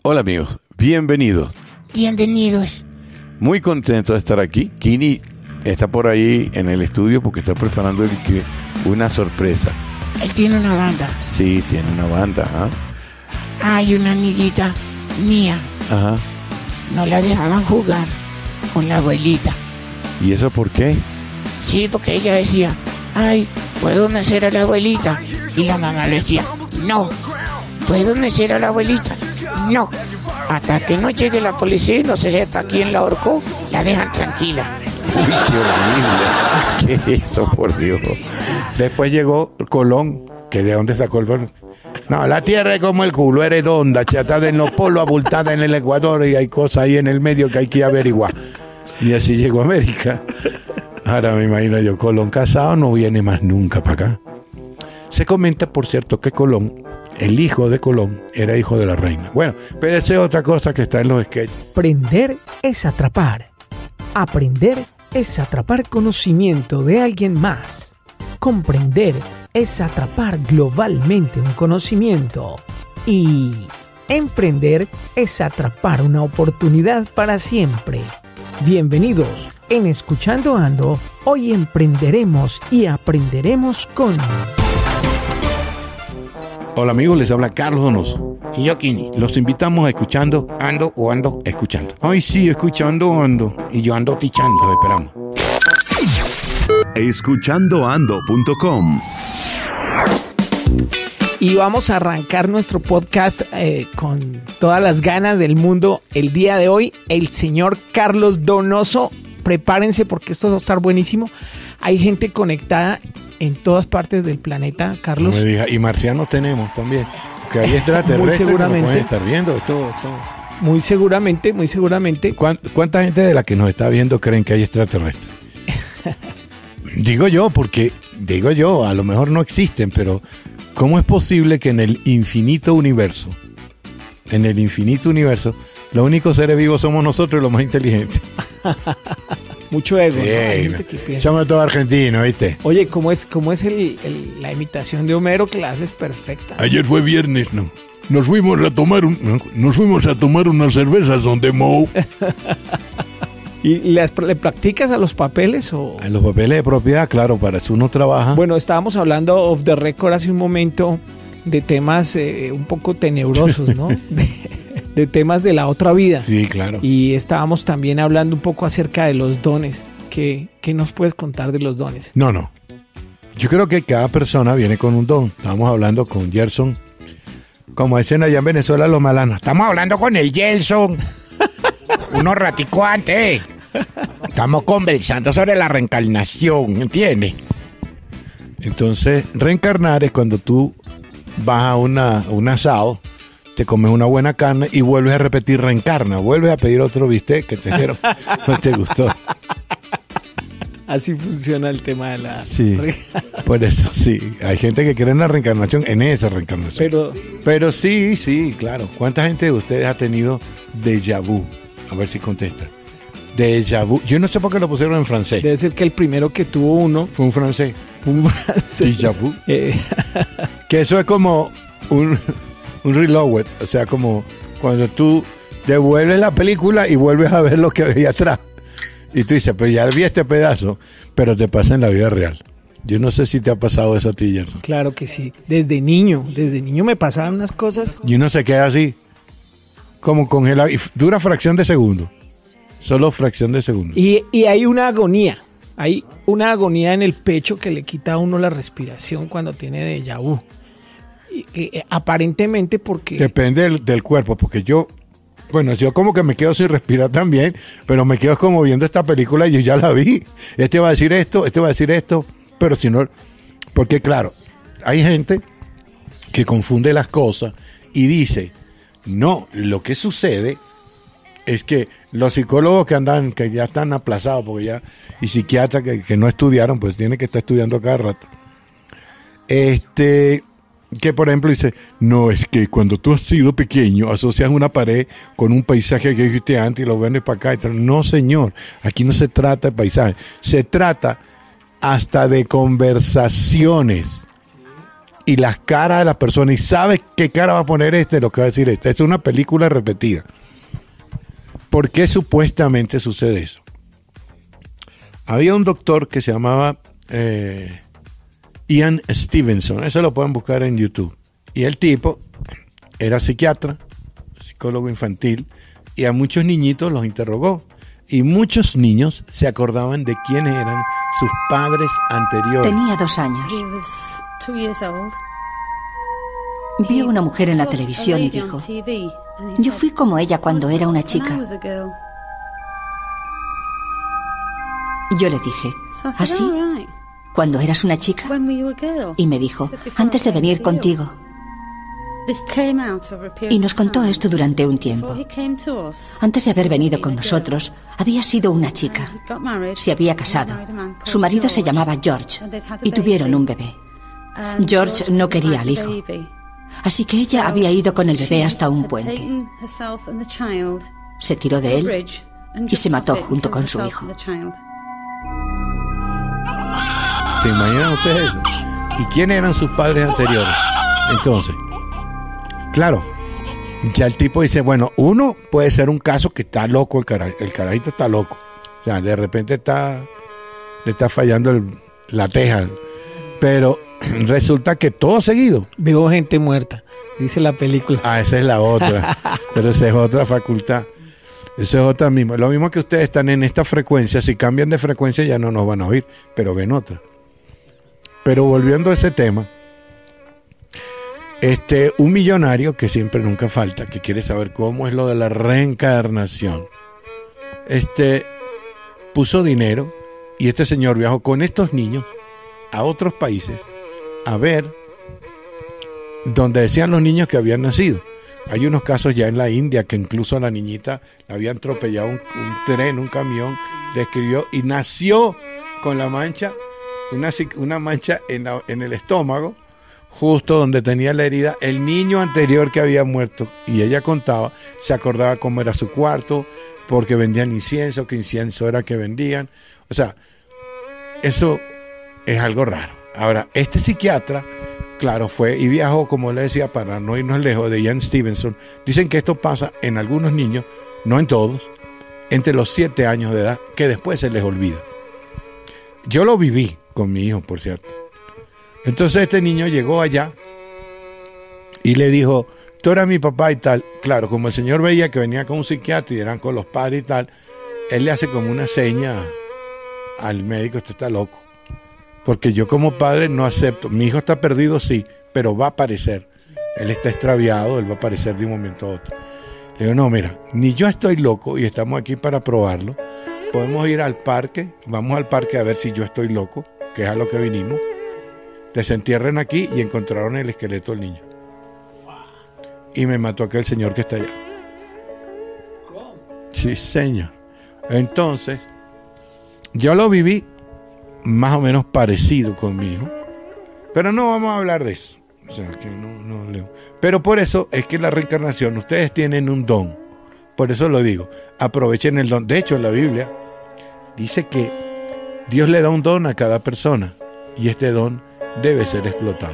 Hola amigos, bienvenidos. Bienvenidos. Muy contento de estar aquí. Kini está por ahí en el estudio porque está preparando una sorpresa. Él tiene una banda. Sí, tiene una banda. Hay una amiguita mía. Ajá. No la dejaban jugar con la abuelita. ¿Y eso por qué? Sí, porque ella decía, ay, ¿puedo mecer a la abuelita? Y la mamá le decía, no. ¿Puedo mecer a la abuelita? No. Hasta que no llegue la policía y no sé si hasta quién la ahorcó, la dejan tranquila. Uy, qué horrible. ¿Qué es eso, por Dios? Después llegó Colón, que de dónde sacó el pueblo. No, la tierra es como el culo, es redonda, chatada en los polos, abultada en el Ecuador y hay cosas ahí en el medio que hay que averiguar. Y así llegó a América. Ahora me imagino yo, Colón casado no viene más nunca para acá. Se comenta, por cierto, que Colón, el hijo de Colón, era hijo de la reina. Bueno, pero esa es otra cosa que está en los sketches. Aprender es atrapar. Aprender es atrapar conocimiento de alguien más. Comprender es atrapar globalmente un conocimiento. Y emprender es atrapar una oportunidad para siempre. Bienvenidos en Escuchando Ando. Hoy emprenderemos y aprenderemos con... Hola amigos, les habla Carlos Donoso. Y yo, Kini, Los invitamos a Escuchando ando o ando. Escuchando. Ay, sí, escuchando ando. Y yo ando tichando. Los esperamos. escuchandoando.com. Y vamos a arrancar nuestro podcast con todas las ganas del mundo. El día de hoy, el señor Carlos Donoso. Prepárense porque esto va a estar buenísimo. Hay gente conectada en todas partes del planeta, Carlos. No me diga, y marcianos tenemos también. Que hay extraterrestres que nos pueden estar viendo. Esto. Muy seguramente, muy seguramente. ¿Cuánta gente de la que nos está viendo creen que hay extraterrestres? Digo yo, a lo mejor no existen, pero ¿cómo es posible que en el infinito universo, los únicos seres vivos somos nosotros y los más inteligentes? Mucho ego, Sí, ¿no? Hay gente que piensa. Somos todos argentinos, ¿viste? Oye, ¿cómo es la imitación de Homero que la haces perfecta? Ayer fue viernes, ¿no? Nos fuimos a tomar unas cervezas donde Mo. ¿Y le practicas a los papeles o...? En los papeles de propiedad, claro, para eso uno trabaja. Bueno, estábamos hablando off the record hace un momento de temas un poco tenebrosos, ¿no? de temas de la otra vida. Sí, claro. Y estábamos también hablando un poco acerca de los dones. ¿Qué nos puedes contar de los dones? No. Yo creo que cada persona viene con un don. Estábamos hablando con Gerson. Como dicen allá en Venezuela los malanos. Estamos hablando con el Gelson. Unos ratico antes. Estamos conversando sobre la reencarnación, ¿entiendes? Entonces, reencarnar es cuando tú vas a un asado, te comes una buena carne y vuelves a repetir reencarna. Vuelves a pedir otro bistec que te dieron, no te gustó. Así funciona el tema de la... Sí, por eso sí. Hay gente que cree en la reencarnación, en esa reencarnación. Pero sí, claro. ¿Cuánta gente de ustedes ha tenido déjà vu? A ver si contesta. Déjà vu. Yo no sé por qué lo pusieron en francés. Debe ser que el primero que tuvo uno... Fue un francés. Déjà vu. Que eso es como un reload. O sea, como cuando tú devuelves la película y vuelves a ver lo que había atrás. Y tú dices, pero ya vi este pedazo, pero te pasa en la vida real. Yo no sé si te ha pasado eso a ti, Gerson. Claro que sí. Desde niño me pasaban unas cosas. Y uno se queda así, como congelado, y dura fracción de segundo. Solo fracción de segundo. Y hay una agonía. Hay una agonía en el pecho que le quita a uno la respiración cuando tiene déjà vu. Aparentemente porque... Depende del cuerpo, porque yo como que me quedo sin respirar también, pero me quedo como viendo esta película y yo ya la vi. Este va a decir esto, pero si no... Porque claro, hay gente que confunde las cosas y dice, no, lo que sucede es que los psicólogos que ya están aplazados, porque ya, y psiquiatras que no estudiaron, pues tienen que estar estudiando cada rato. Que por ejemplo dice, no, es que cuando tú has sido pequeño asocias una pared con un paisaje que viste antes y lo vienes para acá y tal. No, señor, aquí no se trata de paisaje, se trata hasta de conversaciones y las caras de las personas y sabe qué cara va a poner lo que va a decir este. Es una película repetida. ¿Por qué supuestamente sucede eso? Había un doctor que se llamaba Ian Stevenson, eso lo pueden buscar en YouTube. Y el tipo era psiquiatra, psicólogo infantil, y a muchos niñitos los interrogó. Y muchos niños se acordaban de quiénes eran sus padres anteriores. Tenía 2 años. Vio a una mujer en la televisión y dijo: yo fui como ella cuando era una chica. Yo le dije: ¿ah, sí? ¿Cuando eras una chica? Y me dijo: antes de venir contigo. Y nos contó esto durante un tiempo. Antes de haber venido con nosotros, había sido una chica. Se había casado. Su marido se llamaba George y tuvieron un bebé. George no quería al hijo. Así que ella había ido con el bebé hasta un puente. Se tiró de él y se mató junto con su hijo. ¿Se imaginan ustedes eso? ¿Y quiénes eran sus padres anteriores? Entonces, claro, ya el tipo dice, bueno, uno puede ser un caso que está loco, el carajito está loco. O sea, de repente le está fallando la teja. Pero resulta que todo seguido. Veo gente muerta, dice la película. Ah, esa es la otra. Pero esa es otra facultad. Esa es otra misma. Lo mismo que ustedes están en esta frecuencia, si cambian de frecuencia ya no nos van a oír, pero ven otra. Pero volviendo a ese tema, un millonario que siempre nunca falta, que quiere saber cómo es lo de la reencarnación, puso dinero y este señor viajó con estos niños a otros países a ver donde decían los niños que habían nacido. Hay unos casos ya en la India que incluso a la niñita le habían atropellado un tren, un camión, le escribió y nació con la mancha, una mancha en el estómago, justo donde tenía la herida, el niño anterior que había muerto. Y ella contaba, se acordaba cómo era su cuarto, porque vendían incienso, que incienso era que vendían. O sea, eso es algo raro. Ahora, este psiquiatra, claro, fue y viajó, como le decía, para no irnos lejos, de Ian Stevenson. Dicen que esto pasa en algunos niños, no en todos, entre los 7 años de edad, que después se les olvida. Yo lo viví con mi hijo, por cierto. Entonces este niño llegó allá y le dijo, tú eras mi papá y tal. Claro, como el señor veía que venía con un psiquiatra y eran con los padres y tal, él le hace como una seña al médico, esto está loco. Porque yo como padre no acepto. Mi hijo está perdido, sí, pero va a aparecer. Él está extraviado, él va a aparecer de un momento a otro. Le digo, no, mira, ni yo estoy loco y estamos aquí para probarlo. Podemos ir al parque, vamos al parque a ver si yo estoy loco, que es a lo que vinimos. Desentierren aquí y encontraron el esqueleto del niño. Y me mató aquel señor que está allá. ¿Cómo? Sí, señor. Entonces, yo lo viví más o menos parecido con mi hijo, pero no vamos a hablar de eso. O sea, que no leo. Pero por eso es que la reencarnación, ustedes tienen un don. Por eso lo digo, aprovechen el don. De hecho, en la Biblia dice que Dios le da un don a cada persona y este don debe ser explotado.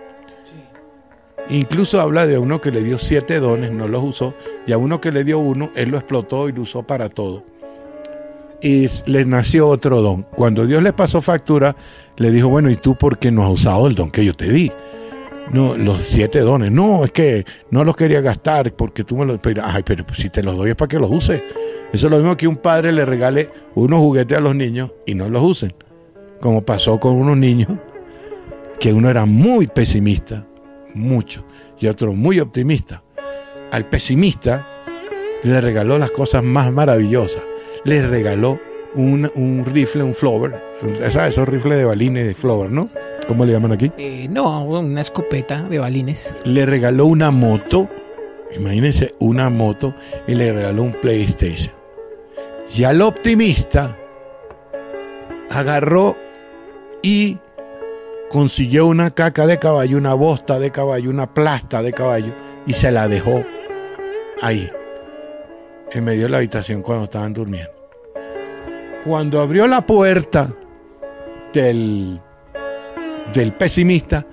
Incluso habla de uno que le dio 7 dones, no los usó, y a uno que le dio 1, él lo explotó y lo usó para todo. Y les nació otro don. Cuando Dios le pasó factura, le dijo, bueno, ¿y tú por qué no has usado el don que yo te di? No, los 7 dones. No, es que no los quería gastar porque tú me los... pero pues si te los doy es para que los uses. Eso es lo mismo que un padre le regale unos juguetes a los niños y no los usen. Como pasó con unos niños que uno era muy pesimista, mucho, y otro muy optimista. Al pesimista le regaló las cosas más maravillosas. Le regaló un rifle, un flower, ¿sabes? Esos rifles de balines de flower, ¿no? ¿Cómo le llaman aquí? No, una escopeta de balines. Le regaló una moto, imagínense, una moto, y le regaló un PlayStation. Y al optimista agarró y consiguió una caca de caballo, una bosta de caballo, una plasta de caballo, y se la dejó ahí, en medio de la habitación cuando estaban durmiendo. Cuando abrió la puerta del pesimista,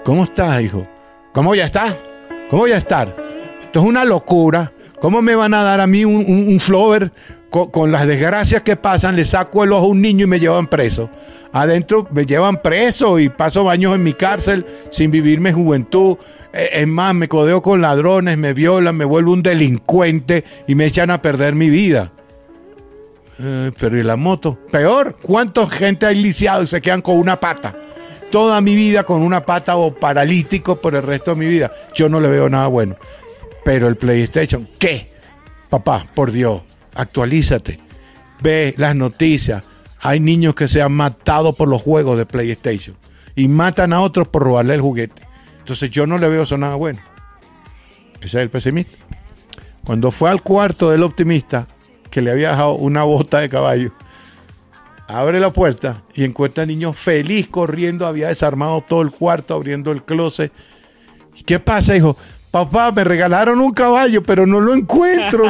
¿Cómo estás, hijo? ¿Cómo voy a estar? ¿Cómo voy a estar? Esto es una locura. ¿Cómo me van a dar a mí un flower con las desgracias que pasan? Le saco el ojo a un niño y me llevan preso. Adentro me llevan preso y paso años en mi cárcel sin vivir mi juventud. Es más, me codeo con ladrones, me violan, me vuelvo un delincuente y me echan a perder mi vida. Pero ¿y la moto? Peor, ¿cuánta gente hay lisiado y se quedan con una pata? Toda mi vida con una pata o paralítico por el resto de mi vida. Yo no le veo nada bueno. Pero el PlayStation, ¿qué? Papá, por Dios, actualízate. Ve las noticias. Hay niños que se han matado por los juegos de PlayStation y matan a otros por robarle el juguete. Entonces yo no le veo eso nada bueno. Ese es el pesimista. Cuando fue al cuarto del optimista, que le había dejado una bota de caballo, abre la puerta y encuentra al niño feliz corriendo, había desarmado todo el cuarto, abriendo el closet. ¿Qué pasa, hijo? Papá, me regalaron un caballo, pero no lo encuentro.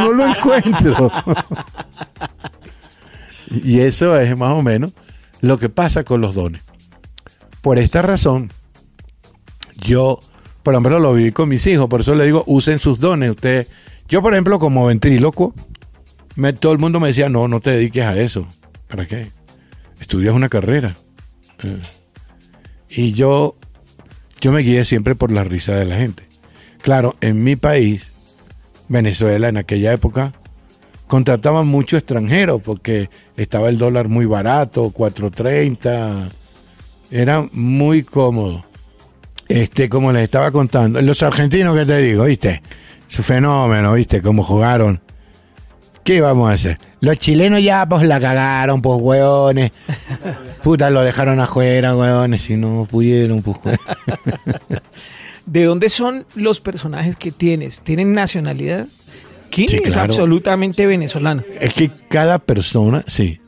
Y eso es más o menos lo que pasa con los dones. Por esta razón, yo, por ejemplo, lo viví con mis hijos, por eso le digo, usen sus dones. Ustedes, yo, por ejemplo, como ventrílocuo, todo el mundo me decía, no te dediques a eso. ¿Para qué? Estudias una carrera. Y yo me guié siempre por la risa de la gente. Claro, en mi país, Venezuela, en aquella época, contrataban mucho extranjeros porque estaba el dólar muy barato, 4.30, era muy cómodo. Como les estaba contando, los argentinos, ¿qué te digo? ¿Viste? Su fenómeno, ¿viste? Cómo jugaron. ¿Qué vamos a hacer? Los chilenos ya, pues, la cagaron, pues, hueones. Puta, lo dejaron afuera, hueones, si no pudieron, pues, ¿De dónde son los personajes que tienes? ¿Tienen nacionalidad? ¿Quién Sí, es claro. absolutamente venezolano? Es que cada persona,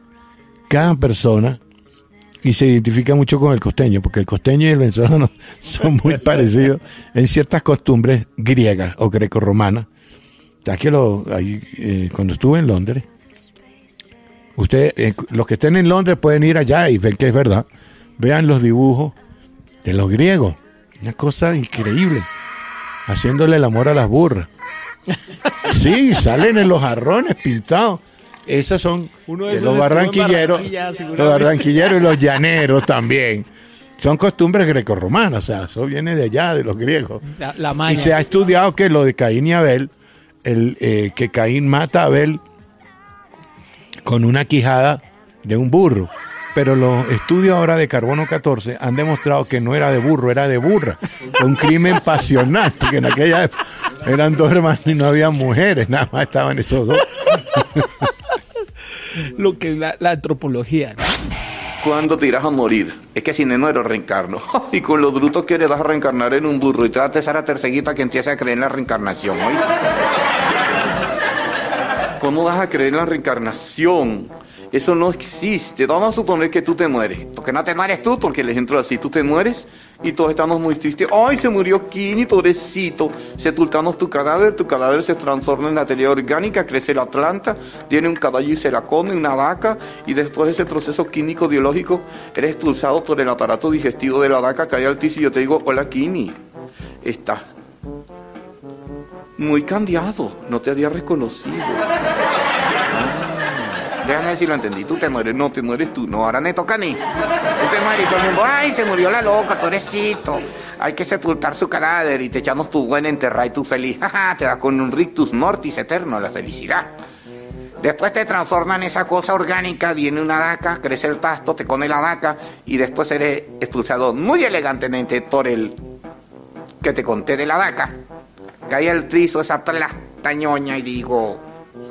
y se identifica mucho con el costeño, porque el costeño y el venezolano son muy parecidos en ciertas costumbres griegas o grecorromanas. Ya que cuando estuve en Londres, los que estén en Londres pueden ir allá y ven que es verdad. Vean los dibujos de los griegos. Una cosa increíble. Haciéndole el amor a las burras. Sí, salen en los jarrones pintados. Esos son de los barranquilleros. Los barranquilleros y los llaneros también. Son costumbres grecorromanas. O sea, eso viene de allá, de los griegos. La maña. Y se ha estudiado que lo de Caín y Abel, que Caín mata a Abel con una quijada de un burro. Pero los estudios ahora de carbono 14 han demostrado que no era de burro, era de burra. Fue un crimen pasional, porque en aquella época eran dos hermanos y no había mujeres, nada más estaban esos dos. Lo que es la antropología, ¿no? ¿Cuándo te irás a morir? Es que sin enero reencarno. Y con los brutos que le vas a reencarnar en un burro y te vas a tesar a terceguita que empieza a creer en la reencarnación, ¿oí? ¿Cómo vas a creer en la reencarnación? Eso no existe. Vamos a suponer que tú te mueres. Porque no te mueres tú, porque el ejemplo así, tú te mueres y todos estamos muy tristes. ¡Ay, se murió Kini, pobrecito! Sepultamos tu cadáver se transforma en materia orgánica, crece la planta, tiene un caballo y se la come, una vaca, y después de ese proceso químico biológico, eres expulsado por el aparato digestivo de la vaca, cae al piso y yo te digo, hola Kini, estás muy cambiado, no te había reconocido. Déjame ver si lo entendí. Tú te mueres, no te mueres tú. No, ahora me toca a mí. Tú te mueres y todo el mundo, ay, se murió la loca, pobrecito. Hay que sepultar su cadáver y te echamos tu buen enterrar y tú feliz. Te das con un rictus mortis eterno, la felicidad. Después te transforman en esa cosa orgánica, viene una vaca, crece el pasto, te come la vaca y después eres expulsado muy elegantemente por el que te conté de la vaca. Cae al piso esa plastañoña y digo,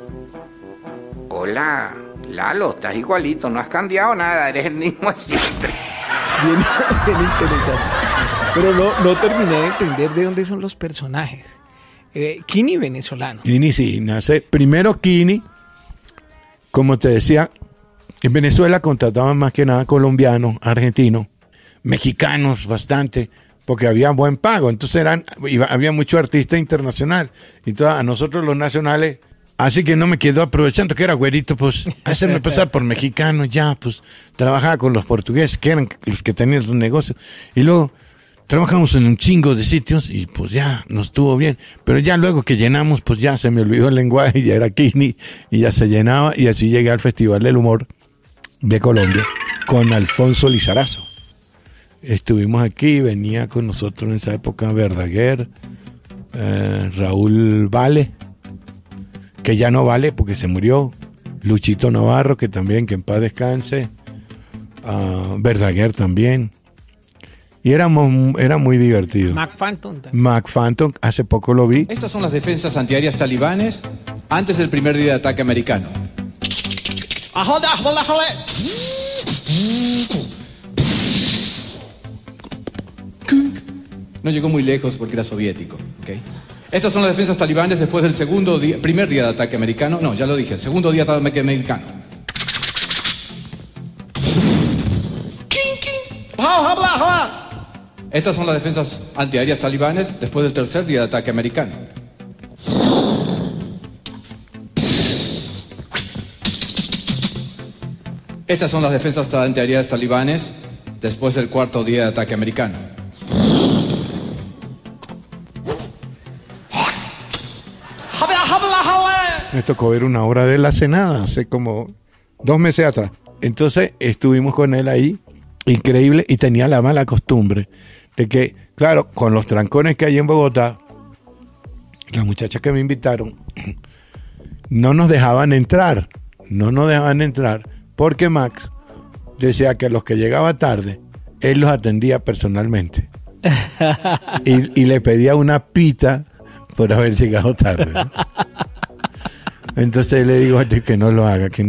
hola, Lalo, estás igualito, no has cambiado nada, eres el mismo siempre. Bien interesante. Pero no terminé de entender de dónde son los personajes. Kini venezolano. Kini sí, nace. Primero Kini, como te decía, en Venezuela contrataban más que nada colombianos, argentinos, mexicanos bastante, porque había buen pago. Entonces había mucho artista internacional. Y a nosotros los nacionales. Así que no me quedo aprovechando que era güerito, pues, hacerme pasar por mexicano, ya, pues, trabajaba con los portugueses, que eran los que tenían los negocios. Y luego, trabajamos en un chingo de sitios y pues ya nos estuvo bien. Pero ya luego que llenamos, pues ya se me olvidó el lenguaje y ya era Kini y ya se llenaba. Y así llegué al Festival del Humor de Colombia con Alfonso Lizarazo. Estuvimos aquí, venía con nosotros en esa época Verdaguer, Raúl Vale, que ya no vale porque se murió, Luchito Navarro, que también, que en paz descanse, Verdaguer también. Y era muy divertido. Mac Phantom también. Mac Phantom, hace poco lo vi. Estas son las defensas antiaéreas talibanes antes del primer día de ataque americano. No llegó muy lejos porque era soviético, ¿okay? Estas son las defensas talibanes después del primer día de ataque americano. No, ya lo dije, el segundo día de ataque americano. Estas son las defensas antiaéreas talibanes después del tercer día de ataque americano. Estas son las defensas antiaéreas talibanes después del cuarto día de ataque americano. Me tocó ver una obra de él hace nada, hace como 2 meses atrás. Entonces estuvimos con él ahí, increíble, y tenía la mala costumbre de que, claro, con los trancones que hay en Bogotá, las muchachas que me invitaron no nos dejaban entrar, porque Max decía que a los que llegaba tarde, él los atendía personalmente. y le pedía una pita por haber llegado tarde, ¿no? Entonces le digo que no lo haga.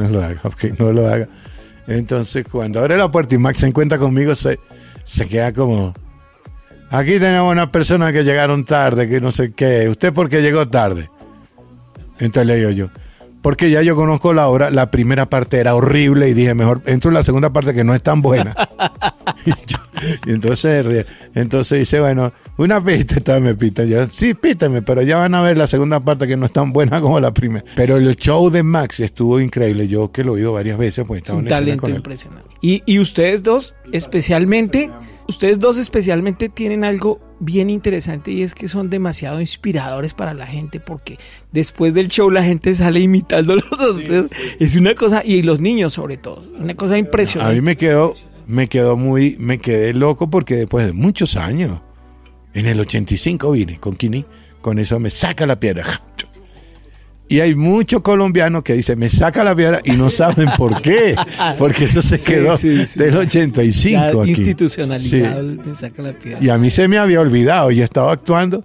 Entonces cuando abre la puerta y Max se encuentra conmigo, se queda como, aquí tenemos unas personas que llegaron tarde, que no sé qué, ¿usted por qué llegó tarde? Entonces le digo yo, porque ya yo conozco la obra, la primera parte era horrible y dije, mejor entro en la segunda parte que no es tan buena. y entonces dice, bueno, una pista, entonces me pita. Yo, sí, pítame, pero ya van a ver la segunda parte que no es tan buena como la primera. Pero el show de Max estuvo increíble, yo que lo he oído varias veces, pues estaba un en escena talento con él. impresionante. Y ustedes dos especialmente tienen algo bien interesante, y es que son demasiado inspiradores para la gente, porque después del show la gente sale imitándolos a ustedes. Es una cosa, y los niños sobre todo, una cosa impresionante. A mí me quedé loco porque después de muchos años, en el 85 vine con Kini, con eso me saca la piedra. Y hay muchos colombianos que dicen, me saca la piedra, y no saben por qué, porque eso se quedó del 85 ya aquí. Institucionalizado, sí. Me saca la piedra. Y a mí se me había olvidado, y estaba actuando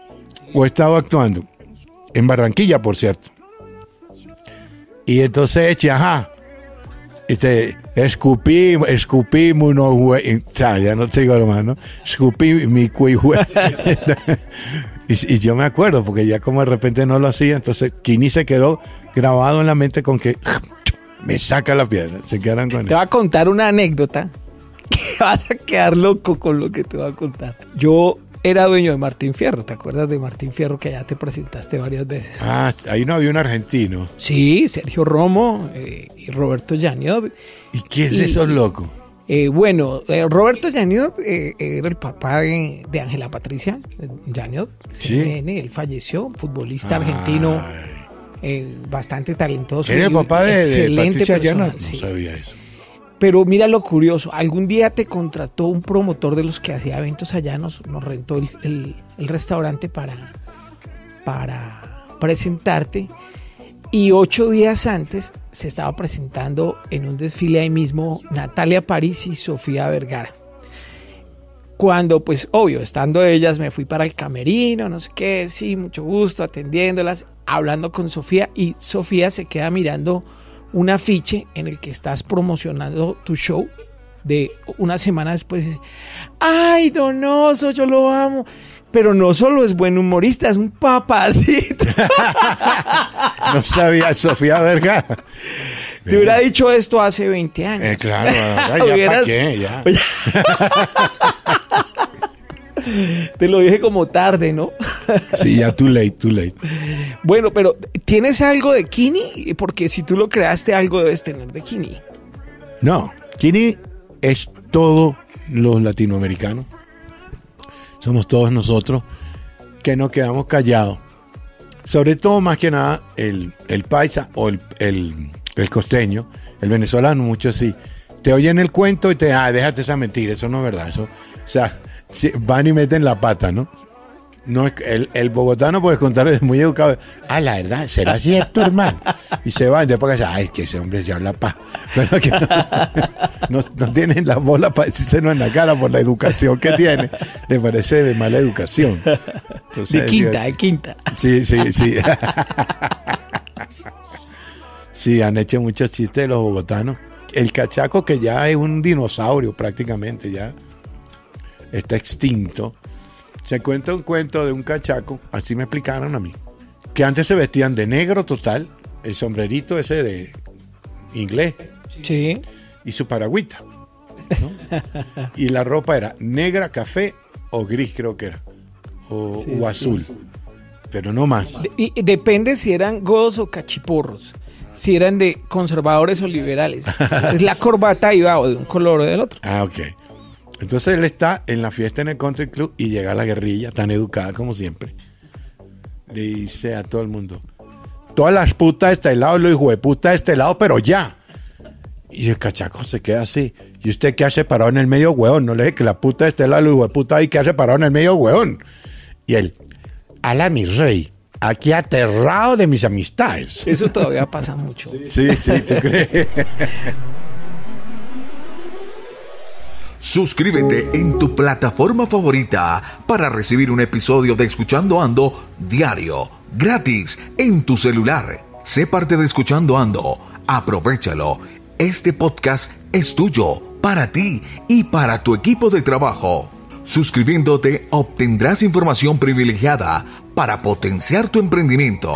en Barranquilla, por cierto. Y entonces eché, escupimos unos güey, ya no te digo lo más, ¿no? Escupí mi güey. Y yo me acuerdo, porque ya como de repente no lo hacía, entonces Kini se quedó grabado en la mente con que me saca la piedra. Se quedaron con él. Te voy a contar una anécdota que vas a quedar loco con lo que te voy a contar. Yo era dueño de Martín Fierro, ¿te acuerdas de Martín Fierro, que ya te presentaste varias veces? Ahí no había un argentino. Sí, Sergio Romo y Roberto Llaniot. ¿Y quién de esos locos? Roberto Llaniot era el papá de Ángela Patricia Llaniot, ¿sí? Él falleció, futbolista argentino, bastante talentoso. ¿Era el papá de Patricia persona, Llaniot? No sí. sabía eso. Pero mira lo curioso, algún día te contrató un promotor de los que hacía eventos allá, nos rentó el restaurante para presentarte, y 8 días antes se estaba presentando en un desfile ahí mismo Natalia París y Sofía Vergara. Cuando, pues, obvio, estando ellas, me fui para el camerino, no sé qué, sí, mucho gusto, atendiéndolas, hablando con Sofía, y Sofía se queda mirando un afiche en el que estás promocionando tu show. De una semana después dice, ¡ay, Donoso, yo lo amo! Pero no solo es buen humorista, es un papacito. No sabía, Sofía Vergara. Te hubiera dicho esto hace 20 años. Claro, ya para qué, ya. Te lo dije como tarde, ¿no? Sí, ya too late. Bueno, pero ¿tienes algo de Kini? Porque si tú lo creaste, algo debes tener de Kini. No, Kini es todo lo latinoamericano. somos todos nosotros que nos quedamos callados. Sobre todo, más que nada, el paisa o el costeño, el venezolano, mucho así. Te oyen el cuento y déjate esa mentira, eso no es verdad. Eso, o sea, van y meten la pata, ¿no? No es el bogotano, por el contrario, es muy educado. La verdad, ¿será cierto, hermano? Y se van, después que que ese hombre se habla pero que no tienen la bola para decírselo en la cara por la educación que tiene. Le parece de mala educación. Entonces, de quinta. Sí. Sí, han hecho muchos chistes de los bogotanos. El cachaco, que ya es un dinosaurio prácticamente, ya está extinto. Se cuenta un cuento de un cachaco, así me explicaron a mí, que antes se vestían de negro total, el sombrerito ese de inglés, sí, y su paragüita, ¿no? Y la ropa era negra, café o gris, creo que era, o azul, pero no más. Y depende si eran godos o cachiporros, si eran de conservadores o liberales. Entonces, la corbata iba o de un color o del otro. Ok. Entonces él está en la fiesta en el country club y llega la guerrilla, tan educada como siempre. Le dice a todo el mundo: todas las putas de este lado, los hijos de puta de este lado, pero ya. Y el cachaco se queda así. ¿Y usted qué hace parado en el medio, hueón? No le dije que la puta de este lado, los hijos de puta ahí, ¿qué hace parado en el medio, hueón? Y él: ala mi rey, aquí aterrado de mis amistades. Eso todavía pasa mucho. Sí, ¿tú crees? Suscríbete en tu plataforma favorita para recibir un episodio de Escuchando Ando diario, gratis, en tu celular. Sé parte de Escuchando Ando. Aprovéchalo. Este podcast es tuyo, para ti y para tu equipo de trabajo. Suscribiéndote obtendrás información privilegiada para potenciar tu emprendimiento.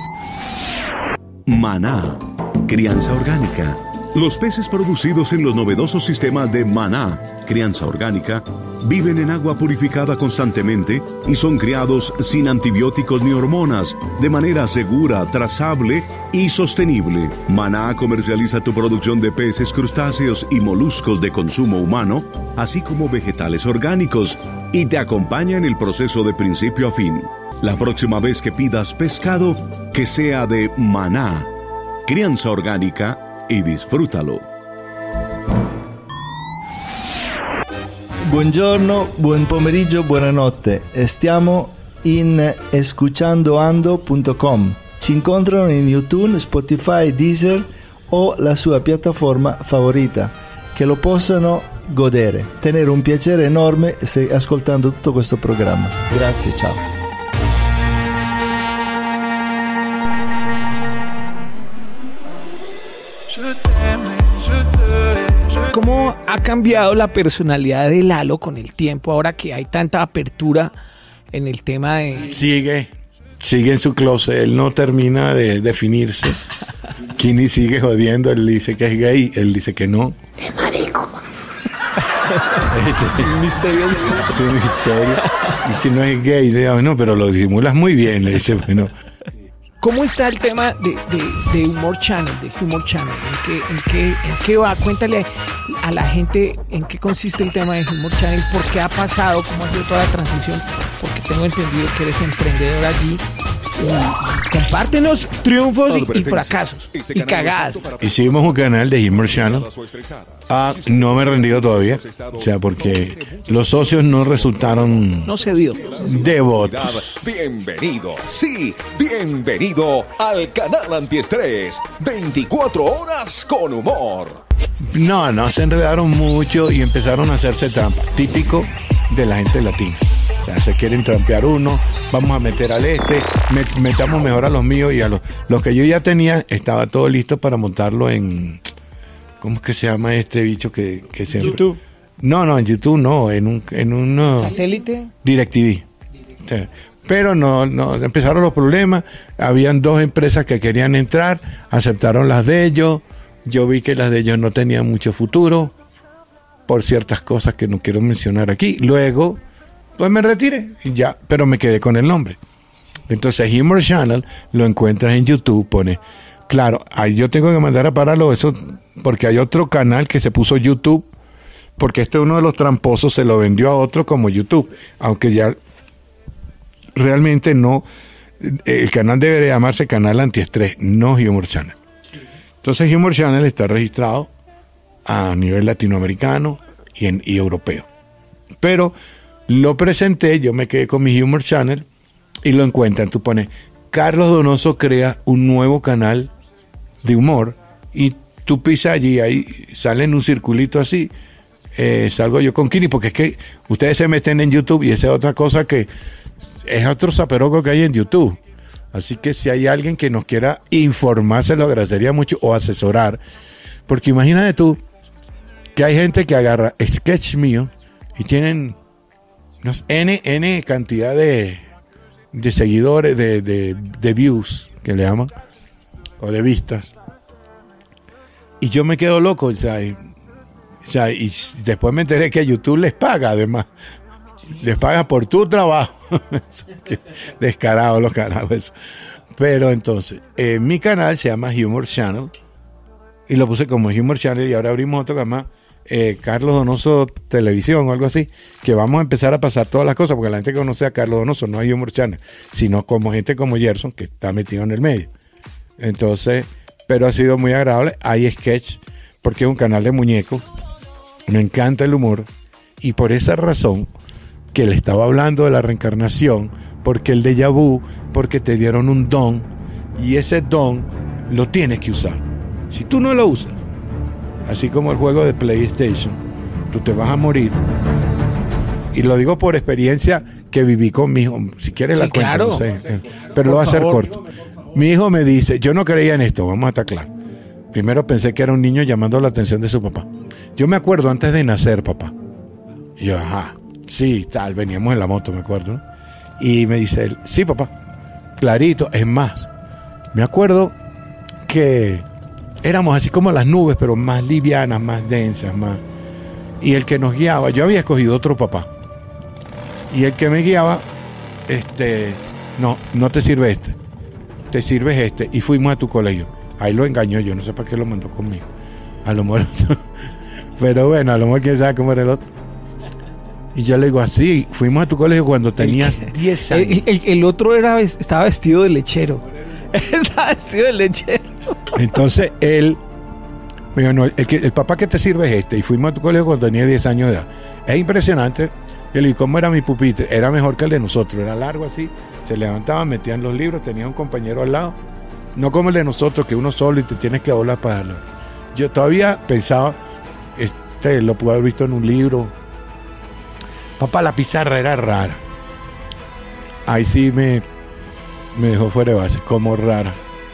Maná, crianza orgánica. Los peces producidos en los novedosos sistemas de Maná, crianza orgánica, viven en agua purificada constantemente y son criados sin antibióticos ni hormonas, de manera segura, trazable y sostenible. Maná comercializa tu producción de peces, crustáceos y moluscos de consumo humano, así como vegetales orgánicos, y te acompaña en el proceso de principio a fin. La próxima vez que pidas pescado, que sea de Maná, crianza orgánica, y disfrútalo. Buongiorno, buon pomeriggio, buonanotte. Stiamo in escuchandoando.com. Ci incontrano in YouTube, Spotify, Deezer o la sua piattaforma favorita, che lo possano godere. Tenere un piacere enorme ascoltando tutto questo programma. Grazie, ciao. ¿Cómo ha cambiado la personalidad de Lalo con el tiempo ahora que hay tanta apertura en el tema de... Sigue en su closet, él no termina de definirse. Kini sigue jodiendo, él dice que es gay, él dice que no. Es marico. Es un misterio. Es un misterio. Y que no es gay, le digo, bueno, pero lo disimulas muy bien, le dice, bueno. ¿Cómo está el tema de Humor Channel, de Humor Channel? ¿En qué va? Cuéntale a la gente en qué consiste el tema de Humor Channel, por qué ha pasado, cómo ha sido toda la transición, porque tengo entendido que eres emprendedor allí. Y compártenos triunfos y fracasos y cagadas. Hicimos un canal de Humor Channel. No me he rendido todavía, o sea, porque los socios no resultaron... No se dio. Devotos. Bienvenido, sí, bienvenido al canal Antiestrés. 24 horas con humor. No, se enredaron mucho y empezaron a hacerse trampa. Típico de la gente latina. O sea, se quieren trampear uno, vamos a meter al metamos mejor a los míos y a los que yo ya tenía, estaba todo listo para montarlo en... ¿Cómo es que se llama este bicho que se... YouTube. No, en YouTube no, en un ¿Satélite? DirecTV. O sea, pero no, empezaron los problemas, habían dos empresas que querían entrar, aceptaron las de ellos, yo vi que las de ellos no tenían mucho futuro, por ciertas cosas que no quiero mencionar aquí. Luego, pues me retiré y ya, pero me quedé con el nombre. Entonces Humor Channel lo encuentras en YouTube, pone... Claro, ahí yo tengo que mandar a pararlo eso porque hay otro canal que se puso YouTube, porque uno de los tramposos se lo vendió a otro como YouTube, aunque ya realmente no, el canal debería llamarse Canal Antiestrés, no Humor Channel. Entonces Humor Channel está registrado a nivel latinoamericano y europeo. Pero lo presenté, yo me quedé con mi Humor Channel y lo encuentran. Tú pones, Carlos Donoso crea un nuevo canal de humor y tú pisas allí, ahí sale en un circulito así, salgo yo con Kini, porque es que ustedes se meten en YouTube y esa es otra cosa que es otro zaperoco que hay en YouTube. Así que si hay alguien que nos quiera informar, se lo agradecería mucho, o asesorar, porque imagínate tú que hay gente que agarra sketch mío y tienen N cantidad de seguidores, de views, que le llaman, o de vistas. Y yo me quedo loco, y después me enteré que YouTube les paga, además. Les paga por tu trabajo. Descarado los carajos. Pero entonces, mi canal se llama Humor Channel, y lo puse como Humor Channel, y ahora abrimos otro que se llama Carlos Donoso Televisión o algo así, que vamos a empezar a pasar todas las cosas, porque la gente que conoce a Carlos Donoso no hay Humor Channel, sino como gente como Gerson, que está metido en el medio. Entonces, pero ha sido muy agradable. Hay sketch, porque es un canal de muñecos, me encanta el humor, y por esa razón que le estaba hablando de la reencarnación, porque el déjà vu, porque te dieron un don, y ese don lo tienes que usar. Si tú no lo usas, así como el juego de PlayStation, tú te vas a morir. Y lo digo por experiencia que viví con mi hijo. Si quieres la cuento, claro. No sé, pero lo voy a hacer corto. Mi hijo me dice, yo no creía en esto, vamos a estar claros. Primero pensé que era un niño llamando la atención de su papá. Yo me acuerdo antes de nacer, papá. Y yo, ajá, sí, tal, veníamos en la moto, me acuerdo, ¿no? Y me dice él, sí, papá, clarito. Es más, me acuerdo que éramos así como las nubes, pero más livianas, más densas, más. Y el que nos guiaba, yo había escogido otro papá. Y el que me guiaba, no te sirve te sirves este. Y fuimos a tu colegio. Ahí lo engañó, yo no sé para qué lo mandó conmigo. A lo mejor, pero bueno, a lo mejor quién sabe cómo era el otro. Y yo le digo, así, fuimos a tu colegio cuando tenías 10 años. El otro estaba vestido de lechero. Estaba vestido de lechero. Entonces él me dijo, no, el papá que te sirve es este. Y fuimos a tu colegio cuando tenía 10 años de edad. Es impresionante. Yo le digo, ¿cómo era mi pupitre? Era mejor que el de nosotros. Era largo así. Se levantaban, metían los libros, tenía un compañero al lado. No como el de nosotros, que uno solo y te tienes que doblar para darlo. Yo todavía pensaba, lo pude haber visto en un libro. Papá, la pizarra era rara. Ahí sí me dejó fuera de base, como rara.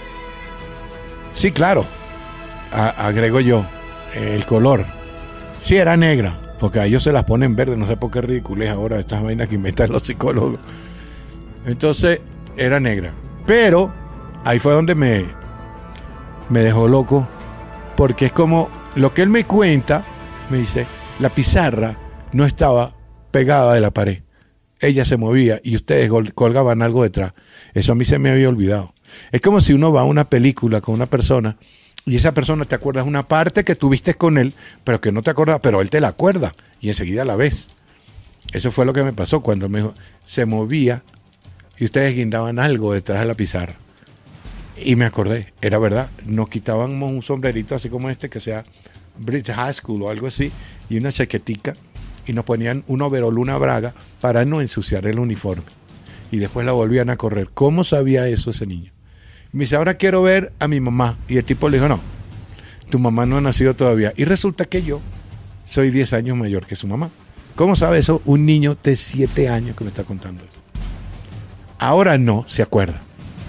Sí, claro, agrego yo, el color. Sí, era negra, porque a ellos se las ponen verde, no sé por qué ridiculez ahora estas vainas que inventan los psicólogos. Entonces, era negra. Pero ahí fue donde me dejó loco, porque es como lo que él me cuenta, me dice, la pizarra no estaba pegada de la pared, ella se movía y ustedes colgaban algo detrás. Eso a mí se me había olvidado. Es como si uno va a una película con una persona y esa persona te acuerdas una parte que tuviste con él, pero que no te acordabas, pero él te la acuerda y enseguida la ves. Eso fue lo que me pasó cuando se movía y ustedes guindaban algo detrás de la pizarra. Y me acordé, era verdad, nos quitábamos un sombrerito así como que sea British High School o algo así, y una chaquetica, y nos ponían un overol, una braga, para no ensuciar el uniforme. Y después la volvían a correr. ¿Cómo sabía eso ese niño? Y me dice, ahora quiero ver a mi mamá. Y el tipo le dijo, no, tu mamá no ha nacido todavía. Y resulta que yo soy 10 años mayor que su mamá. ¿Cómo sabe eso un niño de 7 años que me está contando eso? Ahora no se acuerda.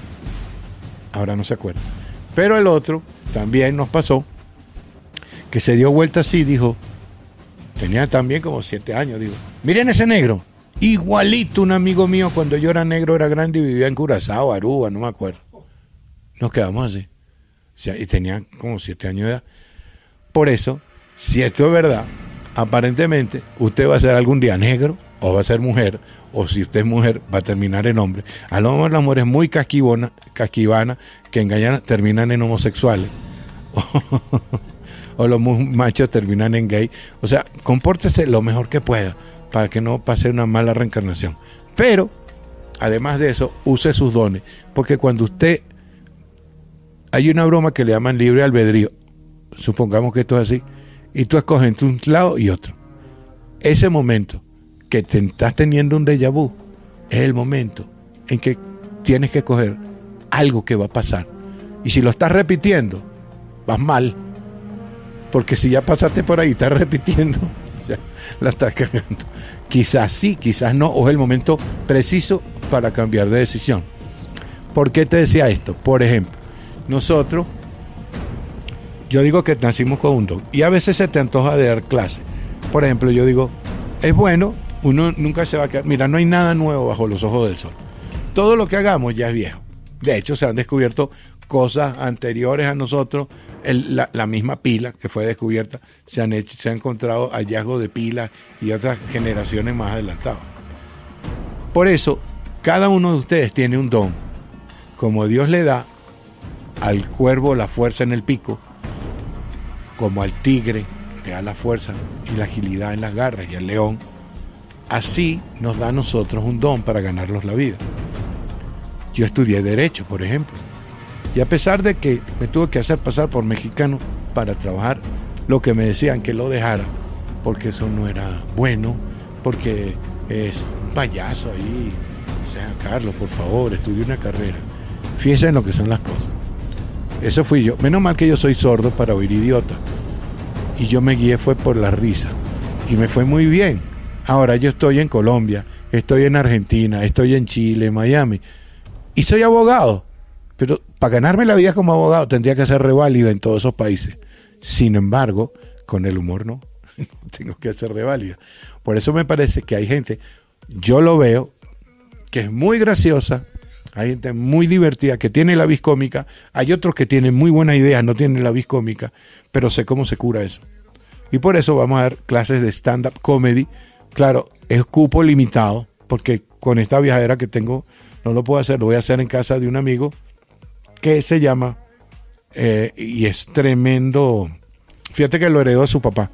Ahora no se acuerda. Pero el otro también nos pasó, que se dio vuelta así, dijo, tenía también como 7 años, digo, miren ese negro, igualito un amigo mío cuando yo era negro, era grande y vivía en Curazao, Aruba, no me acuerdo. Nos quedamos así. O sea, y tenía como 7 años de edad. Por eso, si esto es verdad, aparentemente usted va a ser algún día negro, o va a ser mujer, o si usted es mujer, va a terminar en hombre. A lo mejor las mujeres muy casquivanas que engañan, terminan en homosexuales. o los machos terminan en gay. O sea, compórtese lo mejor que pueda para que no pase una mala reencarnación. Pero, además de eso, use sus dones. Porque cuando usted... Hay una broma que le llaman libre albedrío. Supongamos que esto es así. Y tú escoges entre un lado y otro. Ese momento que te estás teniendo un déjà vu es el momento en que tienes que escoger algo que va a pasar. Y si lo estás repitiendo, vas mal. Porque si ya pasaste por ahí y estás repitiendo, ya la estás cagando. Quizás sí, quizás no, o es el momento preciso para cambiar de decisión. ¿Por qué te decía esto? Por ejemplo, nosotros, yo digo que nacimos con un don, y a veces se te antoja de dar clase. Por ejemplo, yo digo, es bueno, uno nunca se va a quedar, mira, no hay nada nuevo bajo los ojos del sol. Todo lo que hagamos ya es viejo. De hecho, se han descubierto cosas anteriores a nosotros, la misma pila que fue descubierta, se han encontrado hallazgos de pilas y otras generaciones más adelantadas. Por eso, cada uno de ustedes tiene un don. Como Dios le da al cuervo la fuerza en el pico, como al tigre le da la fuerza y la agilidad en las garras, y al león, así nos da a nosotros un don para ganarnos la vida. Yo estudié Derecho, por ejemplo, y a pesar de que me tuve que hacer pasar por mexicano para trabajar, lo que me decían que lo dejara, porque eso no era bueno, porque es un payaso ahí. O sea, Carlos, por favor, estudie una carrera. Fíjense en lo que son las cosas. Eso fui yo. Menos mal que yo soy sordo para oír idiota. Y yo me guié fue por la risa. Y me fue muy bien. Ahora yo estoy en Colombia, estoy en Argentina, estoy en Chile, en Miami. Y soy abogado. Pero para ganarme la vida como abogado tendría que ser reválida en todos esos países. Sin embargo, con el humor no. Tengo que hacer reválida. Por eso me parece que hay gente, yo lo veo, que es muy graciosa. Hay gente muy divertida que tiene la vis cómica. Hay otros que tienen muy buena idea, no tienen la vis cómica, pero sé cómo se cura eso. Y por eso vamos a dar clases de stand-up comedy. Claro, es cupo limitado, porque con esta viajadera que tengo no lo puedo hacer. Lo voy a hacer en casa de un amigo que se llama, y es tremendo. Fíjate que lo heredó de su papá,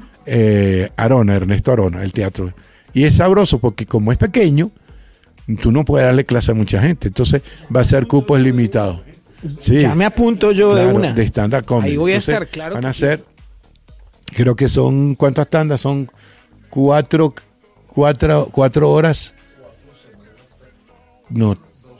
Arona, Ernesto Arona, el teatro. Y es sabroso porque como es pequeño, tú no puedes darle clase a mucha gente, entonces va a ser cupos limitados. Sí, ya me apunto yo, claro, de una. De stand-up comedy. Ahí voy entonces, a estar, claro. Van a ser, creo que son, ¿cuántas tandas? Son 4 horas. No,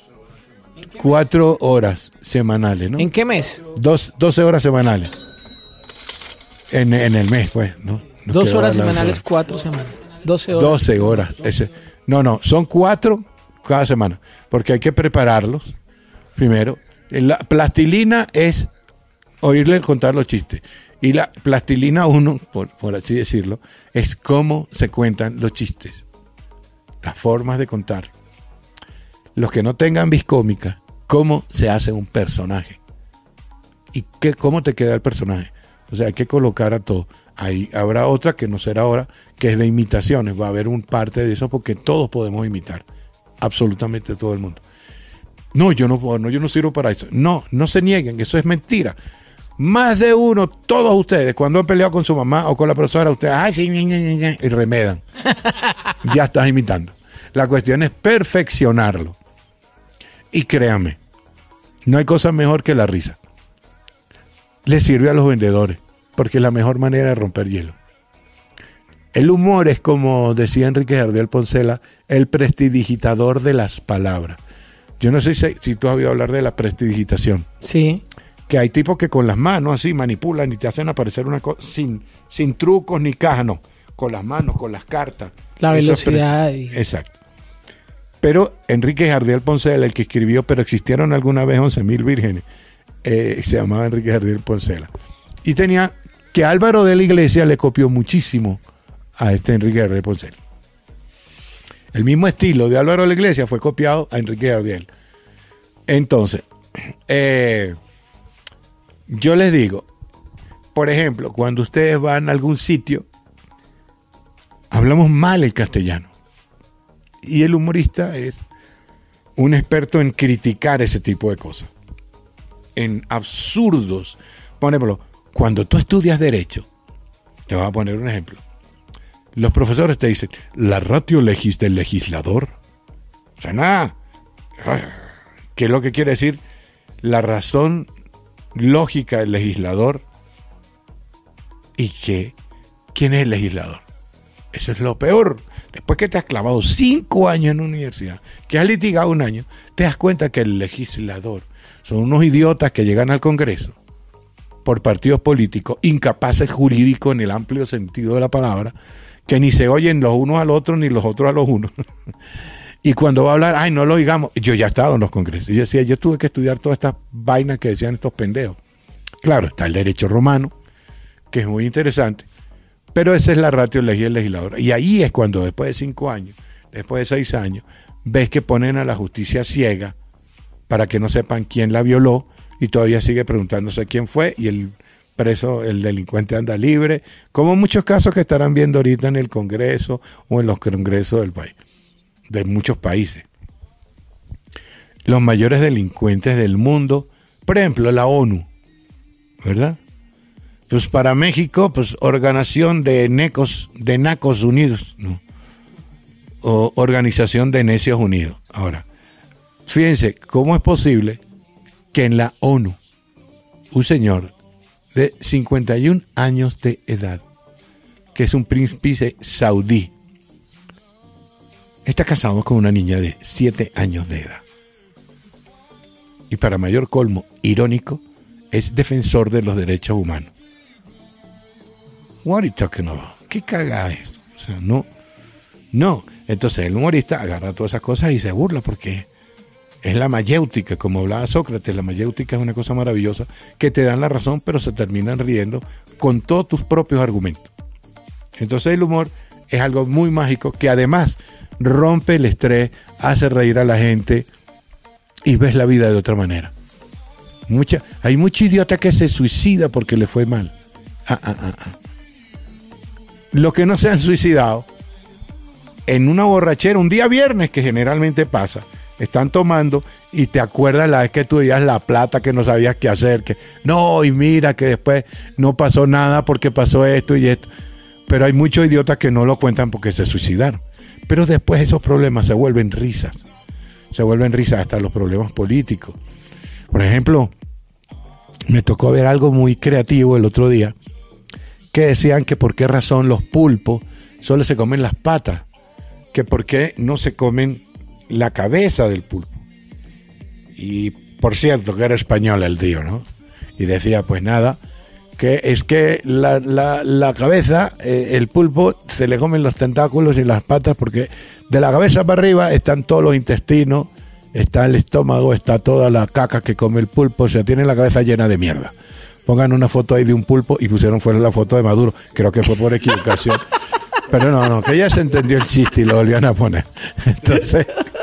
4 horas semanales, ¿no? ¿En qué mes? 12 horas semanales. En el mes, pues, ¿no? 2 horas semanales, 4 semanas. 12 horas. 12 horas. No, son 4 cada semana, porque hay que prepararlos primero. La plastilina es oírle contar los chistes. Y la plastilina 1, por así decirlo, es cómo se cuentan los chistes. Las formas de contar. Los que no tengan vis cómica, cómo se hace un personaje. Y cómo te queda el personaje. O sea, hay que colocar a todo. Ahí habrá otra que no será ahora, que es de imitaciones. Va a haber un parte de eso porque todos podemos imitar. Absolutamente todo el mundo. No, yo no puedo, no, yo no sirvo para eso. No se nieguen, eso es mentira. Más de uno, todos ustedes, cuando han peleado con su mamá o con la profesora, ustedes, ay, sí, y remedan. Ya estás imitando. La cuestión es perfeccionarlo. Y créanme, no hay cosa mejor que la risa. Le sirve a los vendedores, porque es la mejor manera de romper hielo. El humor es, como decía Enrique Jardiel Poncela, el prestidigitador de las palabras. Yo no sé si tú has oído hablar de la prestidigitación. Sí. Que hay tipos que con las manos así manipulan y te hacen aparecer una cosa sin trucos ni cajas, no. Con las manos, con las cartas. La velocidad. Exacto. Pero Enrique Jardiel Poncela, el que escribió Pero existieron alguna vez 11.000 vírgenes, se llamaba Enrique Jardiel Poncela. Y tenía que Álvaro de la Iglesia le copió muchísimo a este Enrique Jardiel Poncela. El mismo estilo de Álvaro de la Iglesia fue copiado a Enrique Jardiel. Entonces, yo les digo, por ejemplo, cuando ustedes van a algún sitio, hablamos mal el castellano. Y el humorista es un experto en criticar ese tipo de cosas. En absurdos. Por ejemplo, cuando tú estudias Derecho, te voy a poner un ejemplo. Los profesores te dicen, la ratio legis del legislador. O sea, nada. ¿Qué es lo que quiere decir? La razón lógica del legislador. ¿Y quién es el legislador? Eso es lo peor. Después que te has clavado 5 años en una universidad, que has litigado 1 año, te das cuenta que el legislador son unos idiotas que llegan al Congreso por partidos políticos, incapaces jurídicos en el amplio sentido de la palabra, que ni se oyen los unos al otro ni los otros a los unos. Y cuando va a hablar, ay, no lo digamos. Yo ya he estado en los congresos. Y yo decía, yo tuve que estudiar todas estas vainas que decían estos pendejos. Claro, está el derecho romano, que es muy interesante, pero esa es la ratio legis del legislador. Y ahí es cuando después de 5 años, después de 6 años, ves que ponen a la justicia ciega para que no sepan quién la violó y todavía sigue preguntándose quién fue y el preso, el delincuente anda libre, como muchos casos que estarán viendo ahorita en el Congreso o en los congresos del país, de muchos países. Los mayores delincuentes del mundo, por ejemplo, la ONU, ¿verdad? Pues para México, pues Organización de Nacos Unidos, ¿no? O Organización de Necios Unidos. Ahora, fíjense, ¿cómo es posible que en la ONU un señor de 51 años de edad, que es un príncipe saudí, está casado con una niña de 7 años de edad? Y para mayor colmo, irónico, es defensor de los derechos humanos. What are you talking about? ¿Qué cagada es? O sea, no. Entonces el humorista agarra todas esas cosas y se burla porque es la mayéutica, como hablaba Sócrates. La mayéutica es una cosa maravillosa que te dan la razón, pero se terminan riendo con todos tus propios argumentos. Entonces el humor es algo muy mágico que además rompe el estrés, hace reír a la gente y ves la vida de otra manera. Hay mucho idiota que se suicida porque le fue mal. Los que no se han suicidado en una borrachera, un día viernes, que generalmente pasa, están tomando y te acuerdas la vez que tú días la plata que no sabías qué hacer, que no, y mira que después no pasó nada porque pasó esto y esto. Pero hay muchos idiotas que no lo cuentan porque se suicidaron. Pero después esos problemas se vuelven risas. Se vuelven risas hasta los problemas políticos. Por ejemplo, me tocó ver algo muy creativo el otro día, que decían que por qué razón los pulpos solo se comen las patas, que por qué no se comen la cabeza del pulpo. Y por cierto, que era español el tío, ¿no? Y decía, pues nada, que es que la cabeza, el pulpo, se le comen los tentáculos y las patas, porque de la cabeza para arriba están todos los intestinos, está el estómago, está toda la caca que come el pulpo, o sea, tiene la cabeza llena de mierda. Pongan una foto ahí de un pulpo y pusieron fuera la foto de Maduro, creo que fue por equivocación. Pero no, que ya se entendió el chiste y lo volvían a poner. Entonces,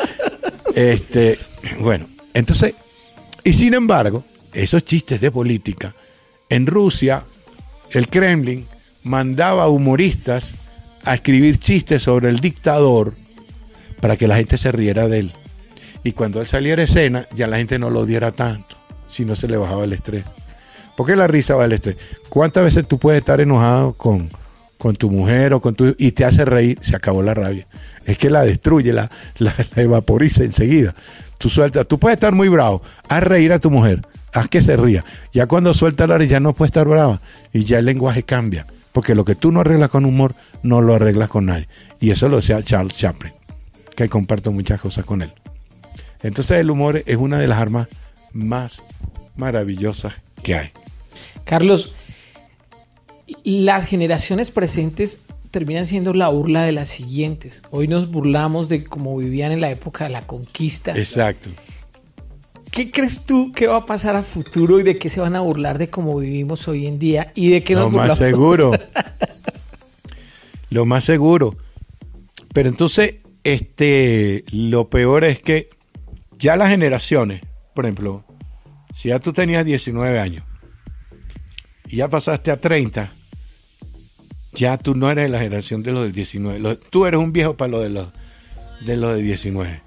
bueno, entonces, y sin embargo, esos chistes de política, en Rusia, el Kremlin mandaba humoristas a escribir chistes sobre el dictador para que la gente se riera de él. Y cuando él saliera a escena, ya la gente no lo odiara tanto, si no se le bajaba el estrés. ¿Por qué la risa va al estrés? ¿Cuántas veces tú puedes estar enojado con tu mujer o con tu hijo y te hace reír? Se acabó la rabia. Es que la destruye, la evaporiza enseguida. Tú puedes estar muy bravo, haz reír a tu mujer, haz que se ría. Ya cuando suelta la risa ya no puede estar brava y ya el lenguaje cambia. Porque lo que tú no arreglas con humor, no lo arreglas con nadie. Y eso lo decía Charles Chaplin, que comparto muchas cosas con él. Entonces el humor es una de las armas más maravillosas que hay. Carlos, las generaciones presentes terminan siendo la burla de las siguientes. Hoy nos burlamos de cómo vivían en la época de la conquista. Exacto. ¿Qué crees tú que va a pasar a futuro y de qué se van a burlar de cómo vivimos hoy en día y de qué nos burlamos? Lo más seguro. Lo más seguro. Pero entonces, lo peor es que ya las generaciones, por ejemplo, si ya tú tenías 19 años y ya pasaste a 30, ya tú no eres la generación de los del 19. Tú eres un viejo para los de 19.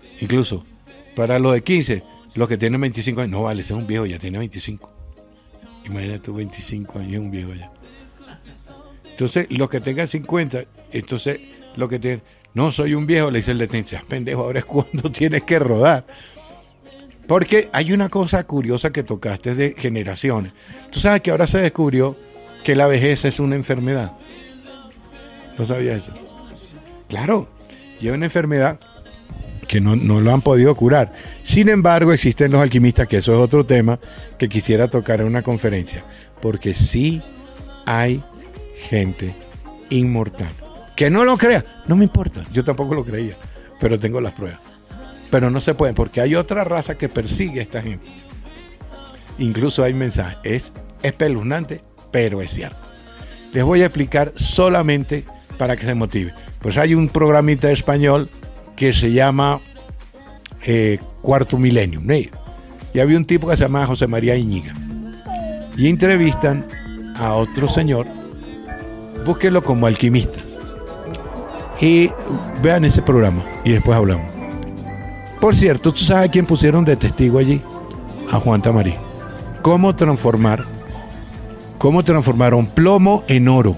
Incluso para los de 15, los que tienen 25 años, no vale, ese es un viejo, ya tiene 25. Imagínate tú, 25 años, un viejo ya. Entonces, los que tengan 50, entonces, lo que tienen, no, soy un viejo, le dice el detente, pendejo, ahora es cuando tienes que rodar. Porque hay una cosa curiosa que tocaste de generaciones. Tú sabes que ahora se descubrió que la vejez es una enfermedad. ¿No sabías eso? Claro, y es una enfermedad que no lo han podido curar. Sin embargo, existen los alquimistas, que eso es otro tema que quisiera tocar en una conferencia, porque sí hay gente inmortal. Que no lo crea, no me importa, yo tampoco lo creía, pero tengo las pruebas. Pero no se puede, porque hay otra raza que persigue a esta gente. Incluso hay mensajes, es espeluznante, pero es cierto. Les voy a explicar solamente para que se motive. Pues hay un programita español que se llama Cuarto Milenio, ¿no? Y había un tipo que se llamaba José María Íñiga. Y entrevistan a otro señor, búsquenlo como alquimista. Y vean ese programa y después hablamos. Por cierto, ¿tú sabes a quién pusieron de testigo allí? A Juan Tamarí. ¿Cómo transformaron plomo en oro?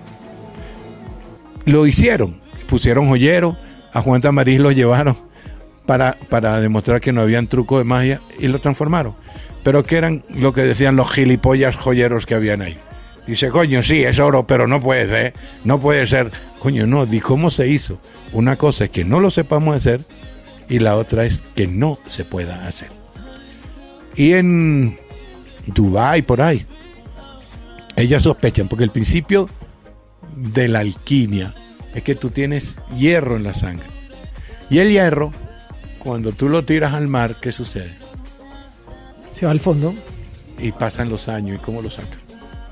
Lo hicieron. Pusieron joyeros, a Juan Tamarí lo llevaron para demostrar que no habían trucos de magia y lo transformaron. Pero que eran lo que decían los gilipollas joyeros que habían ahí. Dice, coño, sí, es oro, pero no puede ser. Coño, no, di cómo se hizo. Una cosa es que no lo sepamos hacer y la otra es que no se pueda hacer. Y en Dubái, por ahí, ellas sospechan, porque el principio de la alquimia es que tú tienes hierro en la sangre. Y el hierro, cuando tú lo tiras al mar, ¿qué sucede? Se va al fondo. Y pasan los años, ¿y cómo lo sacan?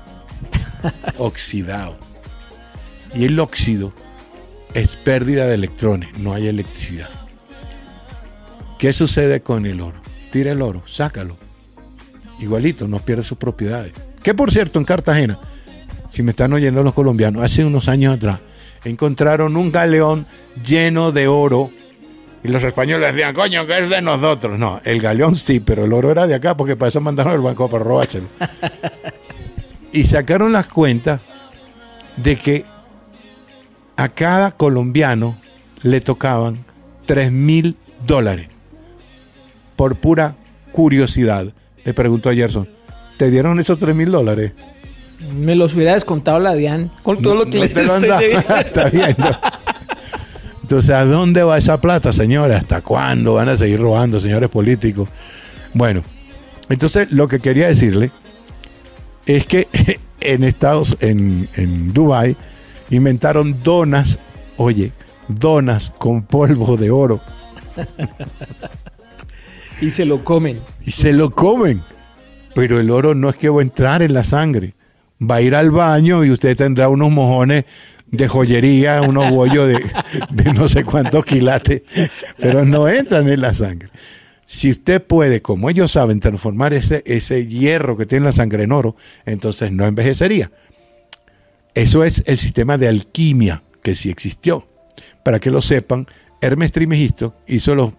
Oxidado. Y el óxido es pérdida de electrones, no hay electricidad. ¿Qué sucede con el oro? Tira el oro, sácalo. Igualito, no pierde sus propiedades. Que por cierto, en Cartagena, si me están oyendo los colombianos, hace unos años atrás, encontraron un galeón lleno de oro. Y los españoles decían, coño, que es de nosotros. No, el galeón sí, pero el oro era de acá, porque para eso mandaron al banco para robárselo. Y sacaron las cuentas de que a cada colombiano le tocaban $3,000. Por pura curiosidad, le pregunto a Gerson, ¿te dieron esos $3,000? Me los hubiera descontado la DIAN con todo lo que les estoy debiendo. Está viendo. Entonces, ¿a dónde va esa plata, señores? ¿Hasta cuándo van a seguir robando, señores políticos? Bueno, entonces lo que quería decirle es que en Dubái inventaron donas, donas con polvo de oro. Y se lo comen. Pero el oro no es que va a entrar en la sangre. Va a ir al baño y usted tendrá unos mojones de joyería, unos bollos de no sé cuántos quilates, pero no entran en la sangre. Si usted puede, como ellos saben, transformar ese hierro que tiene la sangre en oro, entonces no envejecería. Eso es el sistema de alquimia que sí existió. Para que lo sepan, Hermes Trismegisto hizo los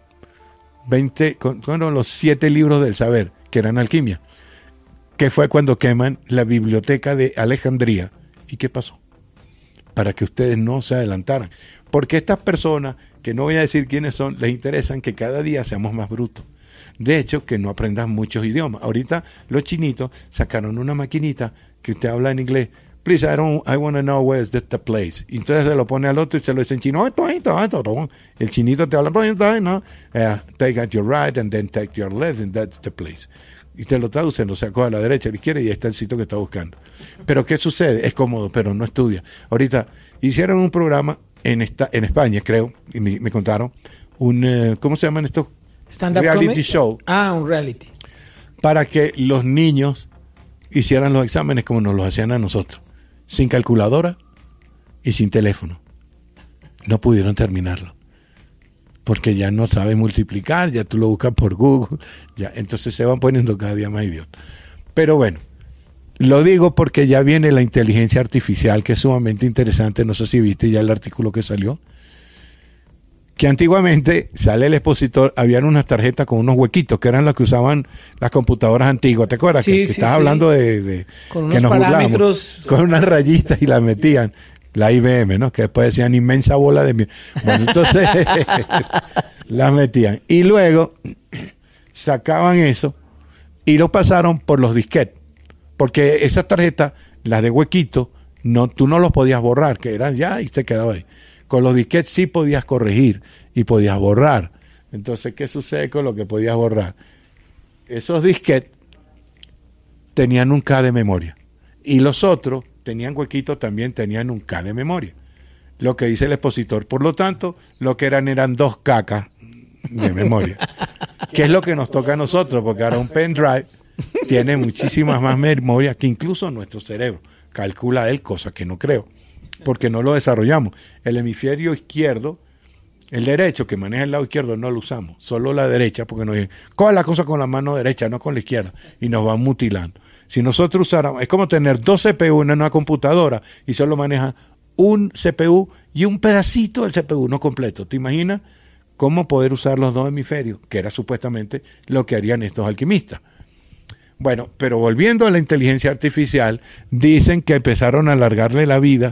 7 libros del saber, que eran alquimia, que fue cuando queman la biblioteca de Alejandría. ¿Y qué pasó? Para que ustedes no se adelantaran. Porque estas personas, que no voy a decir quiénes son, les interesan que cada día seamos más brutos. De hecho, que no aprendan muchos idiomas. Ahorita los chinitos sacaron una maquinita que usted habla en inglés. Please, I want to know where is the place. Y entonces se lo pone al otro y se lo dice en chino. El chinito te habla, no, take at your right and then take your left and that's the place. Y te lo traducen, lo sacó a la derecha, a la izquierda y ahí está el sitio que está buscando. Pero ¿qué sucede? Es cómodo, pero no estudia. Ahorita hicieron un programa en España, creo, y me contaron, ¿cómo se llaman estos? Stand-up reality comedy? show. Un reality. Para que los niños hicieran los exámenes como nos los hacían a nosotros, sin calculadora y sin teléfono. No pudieron terminarlo. Porque ya no sabe multiplicar, ya tú lo buscas por Google, ya, entonces se van poniendo cada día más idiotas. Pero bueno, lo digo porque ya viene la inteligencia artificial, que es sumamente interesante. No sé si viste ya el artículo que salió. que antiguamente, sale el expositor, habían unas tarjetas con unos huequitos, que eran las que usaban las computadoras antiguas. ¿Te acuerdas? Sí, que sí, estás sí. hablando de Con que unos nos parámetros. burlábamos, con unas rayitas y las metían. La IBM, ¿no? Que después decían inmensa bola de miel. Bueno, entonces las metían. Y luego sacaban eso y lo pasaron por los disquetes. Porque esas tarjetas, las de huequito, tú no los podías borrar, que eran ya y se quedaba ahí. Con los disquetes sí podías corregir y podías borrar. Entonces, ¿qué sucede con lo que podías borrar? Esos disquetes tenían un K de memoria. Y los otros tenían huequito, también tenían un K de memoria. Lo que dice el expositor. Por lo tanto, lo que eran 2 cacas de memoria. ¿Qué es lo que nos toca a nosotros? Porque ahora un pendrive tiene muchísimas más memoria que incluso nuestro cerebro. Calcula él, cosa que no creo, porque no lo desarrollamos. El hemisferio izquierdo, el derecho que maneja el lado izquierdo no lo usamos, solo la derecha, porque nos dicen, coja la cosa con la mano derecha, no con la izquierda, y nos van mutilando. Si nosotros usáramos, es como tener 2 CPU en una computadora y solo maneja un CPU y un pedacito del CPU, no completo. ¿Te imaginas cómo poder usar los 2 hemisferios? Que era supuestamente lo que harían estos alquimistas. Bueno, pero volviendo a la inteligencia artificial, dicen que empezaron a alargarle la vida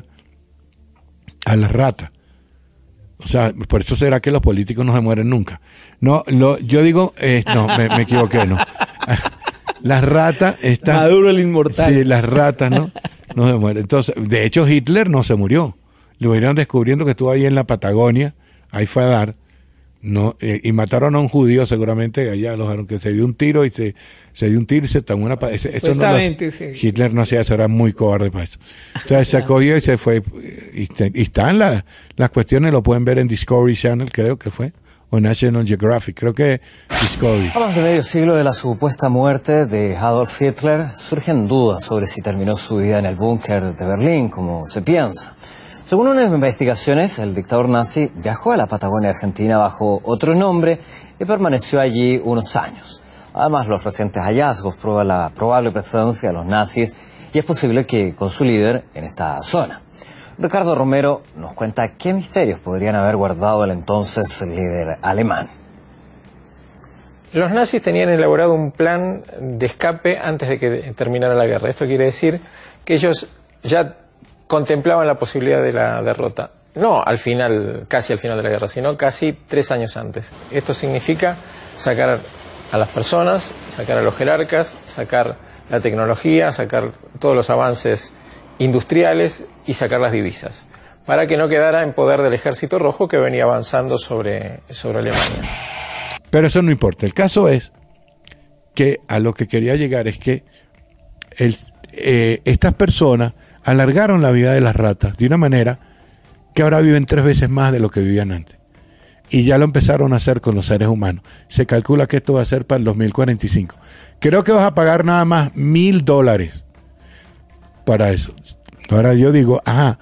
a las ratas. O sea, por eso será que los políticos no se mueren nunca. No, yo digo, no, me equivoqué, no. Las ratas están... Maduro el inmortal. Sí, las ratas, ¿no? No se mueren. Entonces, de hecho, Hitler no se murió. Lo iban descubriendo que estuvo ahí en la Patagonia, ahí fue a dar, no, y mataron a un judío seguramente allá, que se dio un tiro y se tomó una... Eso no sí. Hitler no hacía eso, era muy cobarde para eso. Entonces se acogió y se fue. Y están las cuestiones, lo pueden ver en Discovery Channel, creo que fue, o National Geographic, creo que Discovery. A más de medio siglo de la supuesta muerte de Adolf Hitler, surgen dudas sobre si terminó su vida en el búnker de Berlín, como se piensa. Según unas investigaciones, el dictador nazi viajó a la Patagonia Argentina bajo otro nombre y permaneció allí unos años. Además, los recientes hallazgos prueban la probable presencia de los nazis y es posible que con su líder en esta zona. Ricardo Romero nos cuenta qué misterios podrían haber guardado el entonces líder alemán. Los nazis tenían elaborado un plan de escape antes de que terminara la guerra. Esto quiere decir que ellos ya contemplaban la posibilidad de la derrota. No al final, casi al final de la guerra, sino casi 3 años antes. Esto significa sacar a las personas, sacar a los jerarcas, sacar la tecnología, sacar todos los avances industriales y sacar las divisas, para que no quedara en poder del Ejército Rojo que venía avanzando sobre Alemania. Pero eso no importa. El caso es que a lo que quería llegar es que estas personas alargaron la vida de las ratas de una manera que ahora viven 3 veces más de lo que vivían antes. Y ya lo empezaron a hacer con los seres humanos. Se calcula que esto va a ser para el 2045. Creo que vas a pagar nada más $1,000 para eso. Ahora yo digo, ajá.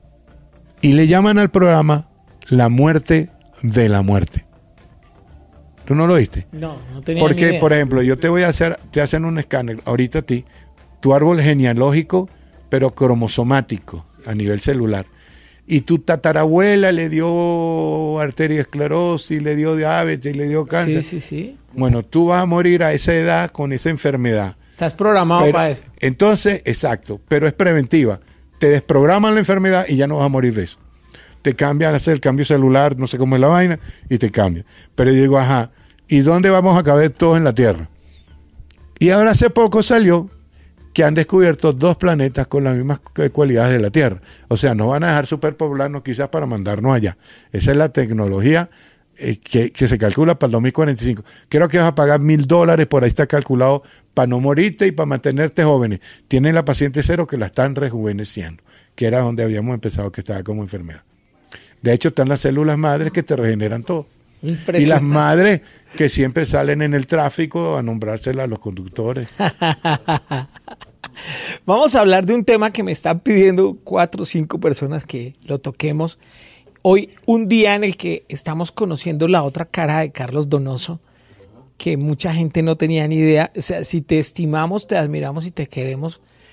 Y le llaman al programa La Muerte de la Muerte. ¿Tú no lo oíste? No tenía Porque, ni idea. por ejemplo, yo te hacen un escáner ahorita a ti, tu árbol genealógico, pero cromosomático, a nivel celular. Y tu tatarabuela le dio arteriosclerosis, le dio diabetes, le dio cáncer. Sí. Bueno, tú vas a morir a esa edad con esa enfermedad. Estás programado para eso. Entonces, exacto, pero es preventiva. Te desprograman la enfermedad y ya no vas a morir de eso. Te cambian, hacer el cambio celular, no sé cómo es la vaina, y te cambian. Pero yo digo, ajá, ¿y dónde vamos a caber todos en la Tierra? Y ahora hace poco salió que han descubierto 2 planetas con las mismas cualidades de la Tierra. O sea, nos van a dejar superpoblarnos quizás para mandarnos allá. Esa es la tecnología que se calcula para el 2045. Creo que vas a pagar $1,000, por ahí está calculado, para no morirte y para mantenerte jóvenes. Tienen la paciente cero que la están rejuveneciendo, que era donde habíamos empezado, que estaba como enfermedad. De hecho, están las células madres que te regeneran todo. Y las madres que siempre salen en el tráfico a nombrárselas a los conductores. Vamos a hablar de un tema que me están pidiendo 4 o 5 personas que lo toquemos. Hoy, un día en el que estamos conociendo la otra cara de Carlos Donoso, que mucha gente no tenía ni idea. O sea, si te estimamos, te admiramos y te queremos,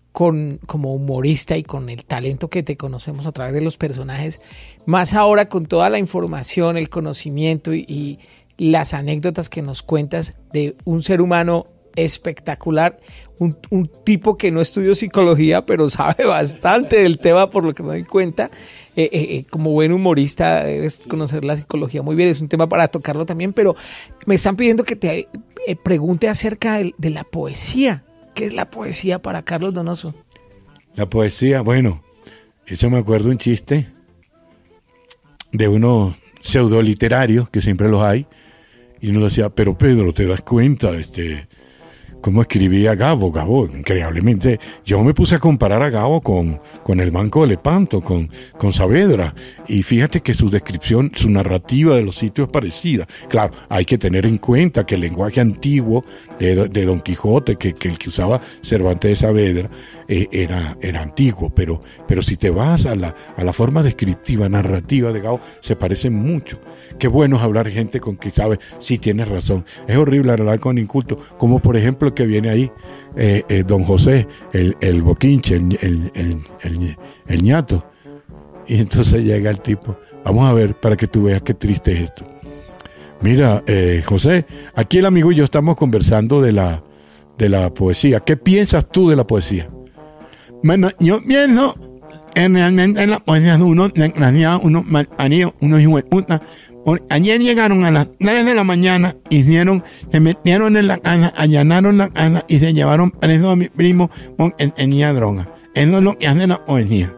como humorista y con el talento que te conocemos a través de los personajes, más ahora con toda la información, el conocimiento y las anécdotas que nos cuentas de un ser humano espectacular, un tipo que no estudió psicología, pero sabe bastante del tema por lo que me doy cuenta. Como buen humorista debes conocer la psicología muy bien, es un tema para tocarlo también, pero me están pidiendo que te pregunte acerca de la poesía. ¿Qué es la poesía para Carlos Donoso? La poesía, bueno, eso me acuerdo un chiste de unos pseudoliterarios, que siempre los hay, y uno decía, pero Pedro, ¿te das cuenta cómo escribía Gabo? Gabo, increíblemente, yo me puse a comparar a Gabo con el Banco de Lepanto, con Saavedra, y fíjate que su descripción, su narrativa de los sitios es parecida. Claro, hay que tener en cuenta que el lenguaje antiguo de Don Quijote, que el que usaba Cervantes de Saavedra, era antiguo, pero si te vas a la forma descriptiva, narrativa de Gabo, se parecen mucho. Qué bueno es hablar gente con que sabe, sí tienes razón. Es horrible hablar con inculto, como por ejemplo el que viene ahí, don José, el boquinche, el ñato. Y entonces llega el tipo, vamos a ver para que tú veas qué triste es esto. Mira, José, aquí el amigo y yo estamos conversando de la poesía. ¿Qué piensas tú de la poesía? Bueno, yo pienso realmente en la poesía de unos desgraciados, unos malparidos, unos hijos de puta. Ayer llegaron a las 3 de la mañana, se metieron en la casa, allanaron la casa y se llevaron preso a mi primo porque tenía droga. Eso es lo que hace la poesía.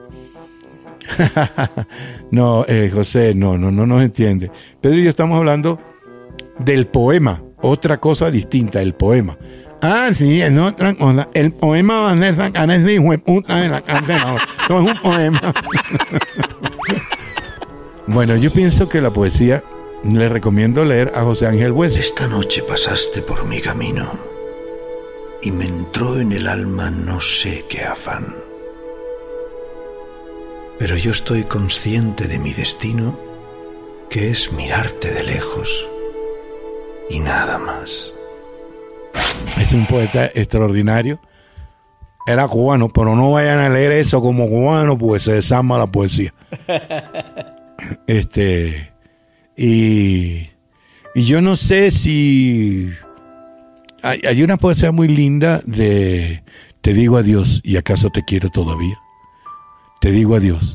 No, José, no nos entiende. Pedro y yo estamos hablando del poema, otra cosa distinta, el poema. Ah, sí, es otra cosa. El poema va a ser sacar a ese hijo de puta de la cárcel ahora. No es un poema. Bueno, yo pienso que la poesía, le recomiendo leer a José Ángel Buesa. Esta noche pasaste por mi camino y me entró en el alma no sé qué afán. Pero yo estoy consciente de mi destino, que es mirarte de lejos y nada más. Es un poeta extraordinario. Era cubano, pero no vayan a leer eso como cubano, pues se desarma la poesía. Y yo no sé si hay una poesía muy linda de te digo adiós y acaso te quiero todavía. Te digo adiós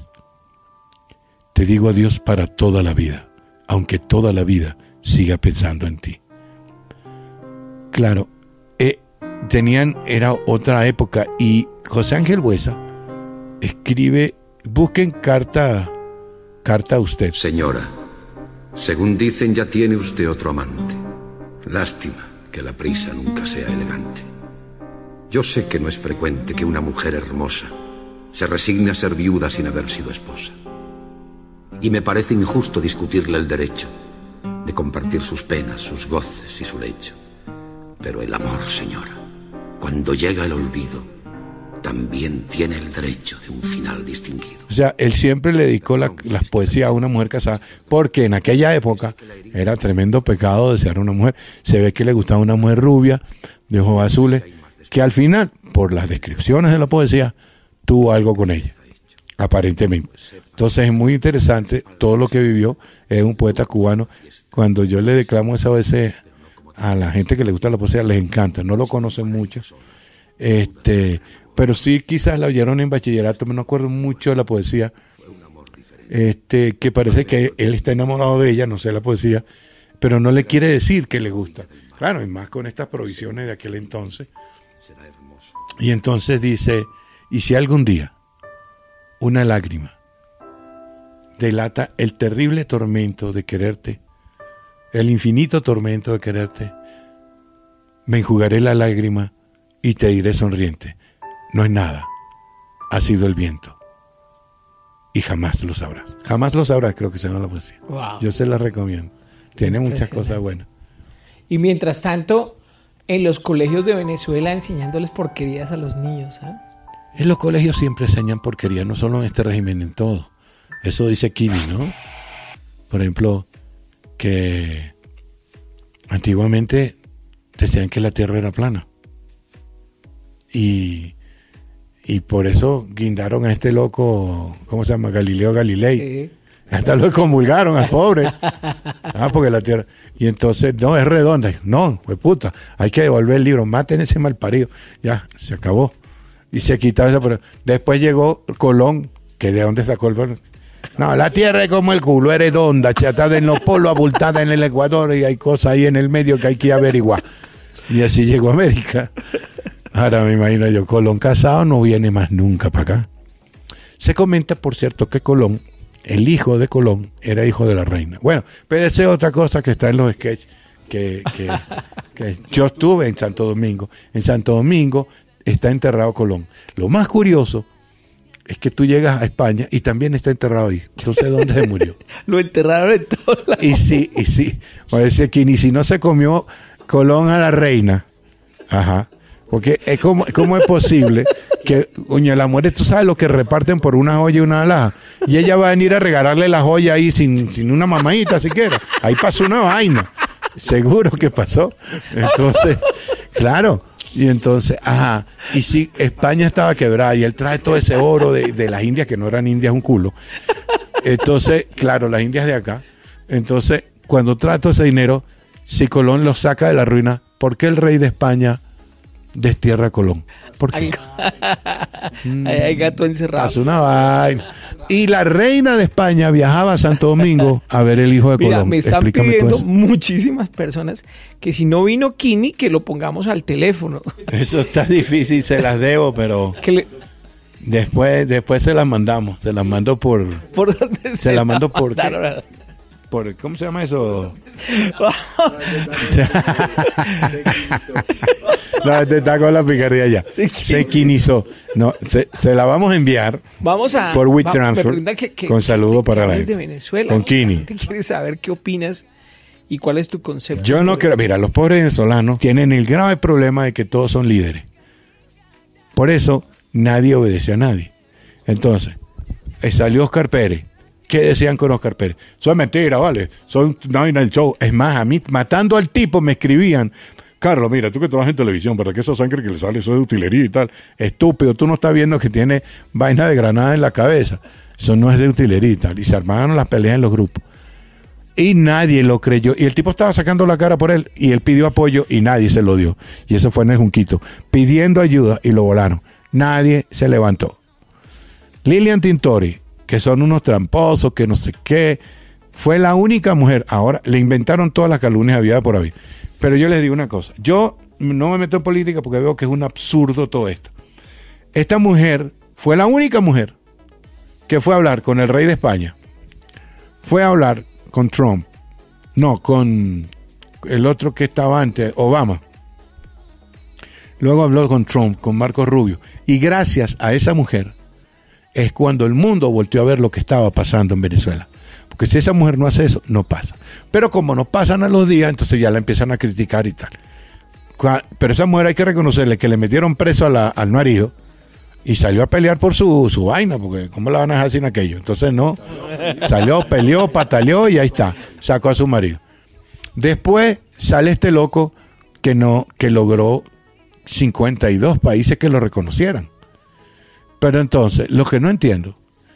para toda la vida, aunque toda la vida siga pensando en ti. Claro, era otra época, y José Ángel Buesa escribe, busquen carta a usted. Señora, según dicen ya tiene usted otro amante. Lástima que la prisa nunca sea elegante. Yo sé que no es frecuente que una mujer hermosa se resigne a ser viuda sin haber sido esposa. Y me parece injusto discutirle el derecho de compartir sus penas, sus goces y su lecho. Pero el amor, señora, cuando llega el olvido, también tiene el derecho de un final distinguido. O sea, él siempre le dedicó las poesías a una mujer casada, porque en aquella época era tremendo pecado desear a una mujer. Se ve que le gustaba una mujer rubia, de ojos azules, que al final, por las descripciones de la poesía, tuvo algo con ella, aparentemente. Entonces es muy interesante todo lo que vivió. Es un poeta cubano. Cuando yo le declamo esa veces a la gente que le gusta la poesía, les encanta. No lo conocen mucho, pero sí quizás la oyeron en bachillerato. Me no acuerdo mucho de la poesía, que parece que él está enamorado de ella, no sé la poesía, pero no le quiere decir que le gusta. Claro, y más con estas provisiones de aquel entonces. Y entonces dice, y si algún día una lágrima delata el terrible tormento de quererte, el infinito tormento de quererte, me enjugaré la lágrima y te diré sonriente, no es nada, ha sido el viento. Y jamás lo sabrás. Jamás lo sabrás, creo que se llama la poesía. Wow. Yo se la recomiendo. Tiene muchas cosas buenas. Y mientras tanto, en los colegios de Venezuela enseñándoles porquerías a los niños, ¿ah? En los colegios siempre enseñan porquerías, no solo en este régimen, en todo. Eso dice Kini, ¿no? Por ejemplo, que antiguamente decían que la Tierra era plana. Y Y por eso guindaron a este loco, ¿cómo se llama? Galileo Galilei. Hasta lo comulgaron al pobre. Porque la Tierra... Y entonces, no, es redonda. No, pues puta, hay que devolver el libro. Maten ese malparido. Ya, se acabó. Y se quitaba eso. Pero después llegó Colón, que de dónde sacó el... No, la Tierra es como el culo, es redonda, chatada en los polos, abultada en el Ecuador, y hay cosas ahí en el medio que hay que averiguar. Y así llegó a América. Ahora me imagino yo, Colón casado no viene más nunca para acá. Se comenta, por cierto, que Colón, el hijo de Colón, era hijo de la reina. Bueno, pero esa es otra cosa que está en los sketches que yo estuve en Santo Domingo. En Santo Domingo está enterrado Colón. Lo más curioso es que tú llegas a España y también está enterrado ahí. Entonces, ¿dónde se murió? Lo enterraron en todos lados. Y sí. Parece que ni si no se comió Colón a la reina. Ajá. Porque ¿cómo es posible que, coño, las mujeres, tú sabes lo que reparten por una joya y una alhaja? Y ella va a venir a regalarle la joya ahí sin una mamadita siquiera. Ahí pasó una vaina. Seguro que pasó. Entonces, claro. Y entonces, y si España estaba quebrada y él trae todo ese oro de las Indias, que no eran indias un culo. Entonces, claro, las Indias de acá. Entonces, cuando trae todo ese dinero, si Colón lo saca de la ruina, ¿por qué el rey de España destierra a Colón? ¿Por qué? Hay gato encerrado. Hace una vaina. Y la reina de España viajaba a Santo Domingo a ver el hijo de Colón. Mira, me están pidiendo muchísimas personas que si no vino Kini, que lo pongamos al teléfono. Eso está difícil, se las debo, pero después se las mandamos. Se las mando por... ¿Por dónde se las mando por... ¿Cómo se llama eso? No, te está con la picardía ya. Se quinizó. No, se la vamos a enviar. Por WeTransfer. Con saludo para la gente. De Venezuela. Con Kini. ¿Te quieres saber qué opinas y cuál es tu concepto? Yo no creo. Mira, los pobres venezolanos tienen el grave problema de que todos son líderes. Por eso nadie obedece a nadie. Entonces, salió Oscar Pérez. ¿Qué decían con Oscar Pérez? Eso es mentira, ¿vale? Son una vaina del show. Es más, a mí, matando al tipo, me escribían: Carlos, mira, tú que trabajas en televisión, ¿verdad que esa sangre que le sale, eso es de utilería y tal? Estúpido, tú no estás viendo que tiene vaina de granada en la cabeza. Eso no es de utilería y tal. Y se armaron las peleas en los grupos. Y nadie lo creyó. Y el tipo estaba sacando la cara por él, y él pidió apoyo y nadie se lo dio. Y eso fue en el Junquito, pidiendo ayuda, y lo volaron. Nadie se levantó. Lilian Tintori, que son unos tramposos, que no sé qué, fue la única mujer. Ahora le inventaron todas las calumnias había por haber. Pero yo les digo una cosa, yo no me meto en política porque veo que es un absurdo todo esto. Esta mujer fue la única mujer que fue a hablar con el rey de España, fue a hablar con Trump, no, con el otro que estaba antes, Obama. Luego habló con Trump, con Marco Rubio. Y gracias a esa mujer es cuando el mundo volteó a ver lo que estaba pasando en Venezuela. Porque si esa mujer no hace eso, no pasa. Pero como no pasan a los días, entonces ya la empiezan a criticar y tal. Pero esa mujer hay que reconocerle que le metieron preso al marido y salió a pelear por su vaina, porque ¿cómo la van a dejar sin aquello? Entonces no, salió, peleó, pataleó y ahí está, sacó a su marido. Después sale este loco que logró 52 países que lo reconocieran. Pero entonces, lo que no entiendo,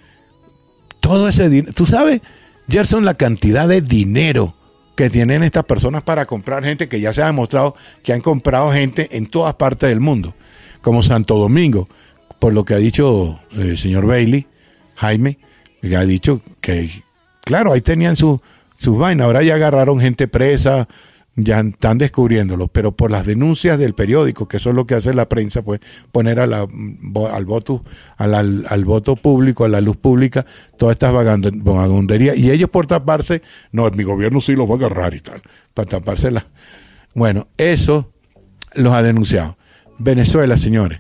todo ese dinero, tú sabes, Gerson, la cantidad de dinero que tienen estas personas para comprar gente, que ya se ha demostrado que han comprado gente en todas partes del mundo, como Santo Domingo, por lo que ha dicho el señor Bailey, Jaime, que ha dicho que, claro, ahí tenían sus vainas, ahora ya agarraron gente presa, ya están descubriéndolo, pero por las denuncias del periódico, que eso es lo que hace la prensa, pues poner al voto público, a la luz pública, todas estas vagabunderías, y ellos por taparse, no, mi gobierno sí los va a agarrar y tal, para tapársela. Bueno, eso los ha denunciado. Venezuela, señores,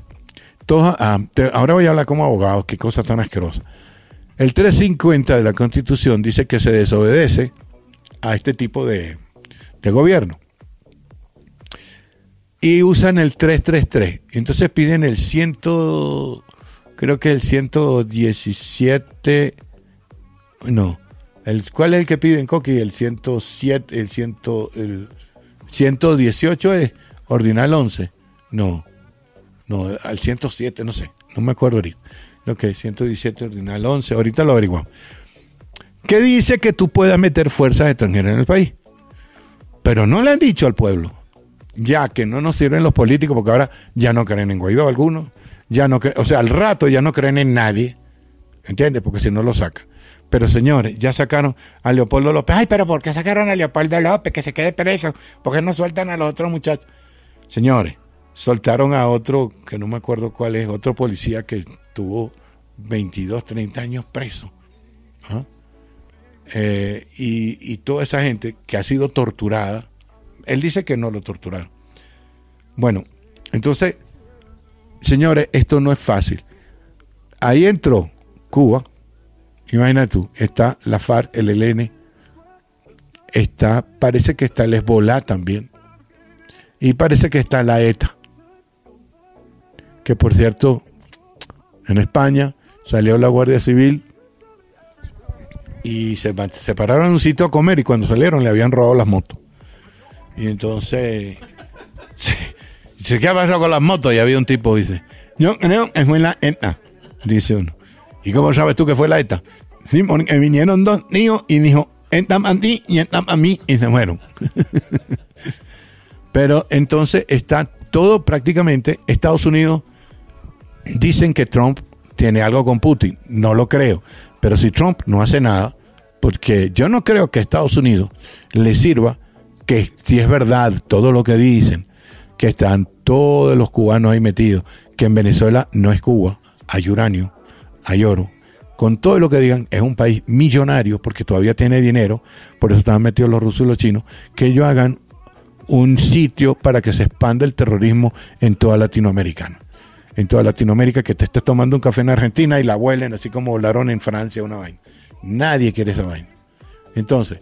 ahora voy a hablar como abogado, qué cosa tan asquerosa. El 350 de la Constitución dice que se desobedece a este tipo de gobierno y usan el 333, entonces piden el 117, no, ¿cuál es el que piden, Coqui? El 107, el 118 es ordinal 11, no, No, al 107, no sé, no me acuerdo ahorita. Ok, 117 ordinal 11, ahorita lo averiguamos. Que dice que tú puedas meter fuerzas extranjeras en el país. Pero no le han dicho al pueblo, ya que no nos sirven los políticos, porque ahora ya no creen en Guaidó algunos, ya no creen, o sea, al rato ya no creen en nadie, ¿entiendes? Porque si no lo sacan. Pero señores, ya sacaron a Leopoldo López. Ay, pero ¿por qué sacaron a Leopoldo López? Que se quede preso. ¿Por qué no sueltan a los otros muchachos? Señores, soltaron a otro, que no me acuerdo cuál es, otro policía que tuvo 22, 30 años preso. ¿Ah? Y toda esa gente que ha sido torturada, él dice que no lo torturaron. Bueno, entonces, señores, esto no es fácil. Ahí entró Cuba. Imagínate tú, está la FARC, el ELN, parece que está el Hezbolá también, y parece que está la ETA, que por cierto, en España salió la Guardia Civil y se pararon en un sitio a comer, y cuando salieron le habían robado las motos. Y entonces, ¿qué ha pasado con las motos? Y había un tipo que dice, no, fue la ETA, dice uno. ¿Y cómo sabes tú que fue la ETA? Sí, vinieron dos niños y dijo, ETA a ti y ETA a mí, y se fueron. Pero entonces está todo prácticamente, Estados Unidos, dicen que Trump tiene algo con Putin, no lo creo, pero si Trump no hace nada, porque yo no creo que a Estados Unidos le sirva, que si es verdad todo lo que dicen, que están todos los cubanos ahí metidos, que en Venezuela no es Cuba, hay uranio, hay oro, con todo lo que digan, es un país millonario porque todavía tiene dinero, por eso están metidos los rusos y los chinos, que ellos hagan un sitio para que se expanda el terrorismo en toda Latinoamérica. En toda Latinoamérica, que te estés tomando un café en Argentina y la vuelen así como volaron en Francia una vaina. Nadie quiere esa vaina. Entonces,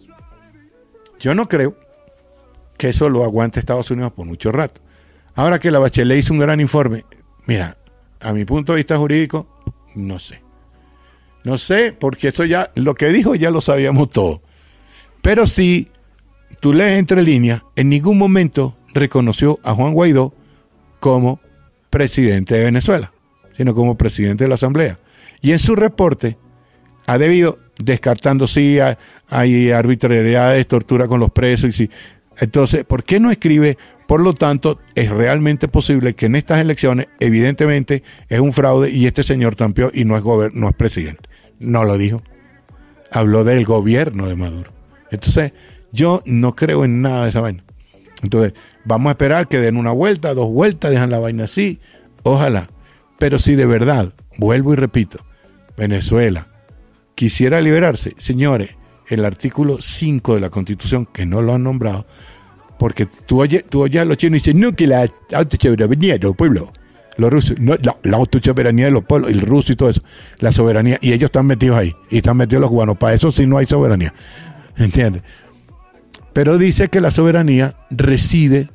yo no creo que eso lo aguante Estados Unidos por mucho rato. Ahora que la Bachelet hizo un gran informe, mira, a mi punto de vista jurídico, no sé. No sé, porque eso ya, lo que dijo ya lo sabíamos todo. Pero si tú lees entre líneas, en ningún momento reconoció a Juan Guaidó como presidente de Venezuela, sino como presidente de la Asamblea. Y en su reporte ha debido, descartando si hay arbitrariedades, tortura con los presos, y si, entonces, ¿por qué no escribe? Por lo tanto, es realmente posible que en estas elecciones, evidentemente, es un fraude y este señor trampeó y no es presidente. No lo dijo. Habló del gobierno de Maduro. Entonces, yo no creo en nada de esa vaina. Entonces, vamos a esperar que den una vuelta, dos vueltas, dejan la vaina así, ojalá. Pero si de verdad, vuelvo y repito, Venezuela quisiera liberarse, señores, el artículo 5 de la Constitución, que no lo han nombrado, porque tú oyes a los chinos y dicen, no, que la autosoberanía de los pueblos, los rusos, no, la autosoberanía de los pueblos, el ruso y todo eso, la soberanía, y ellos están metidos ahí, y están metidos los cubanos, para eso sí no hay soberanía, ¿entiendes? Pero dice que la soberanía reside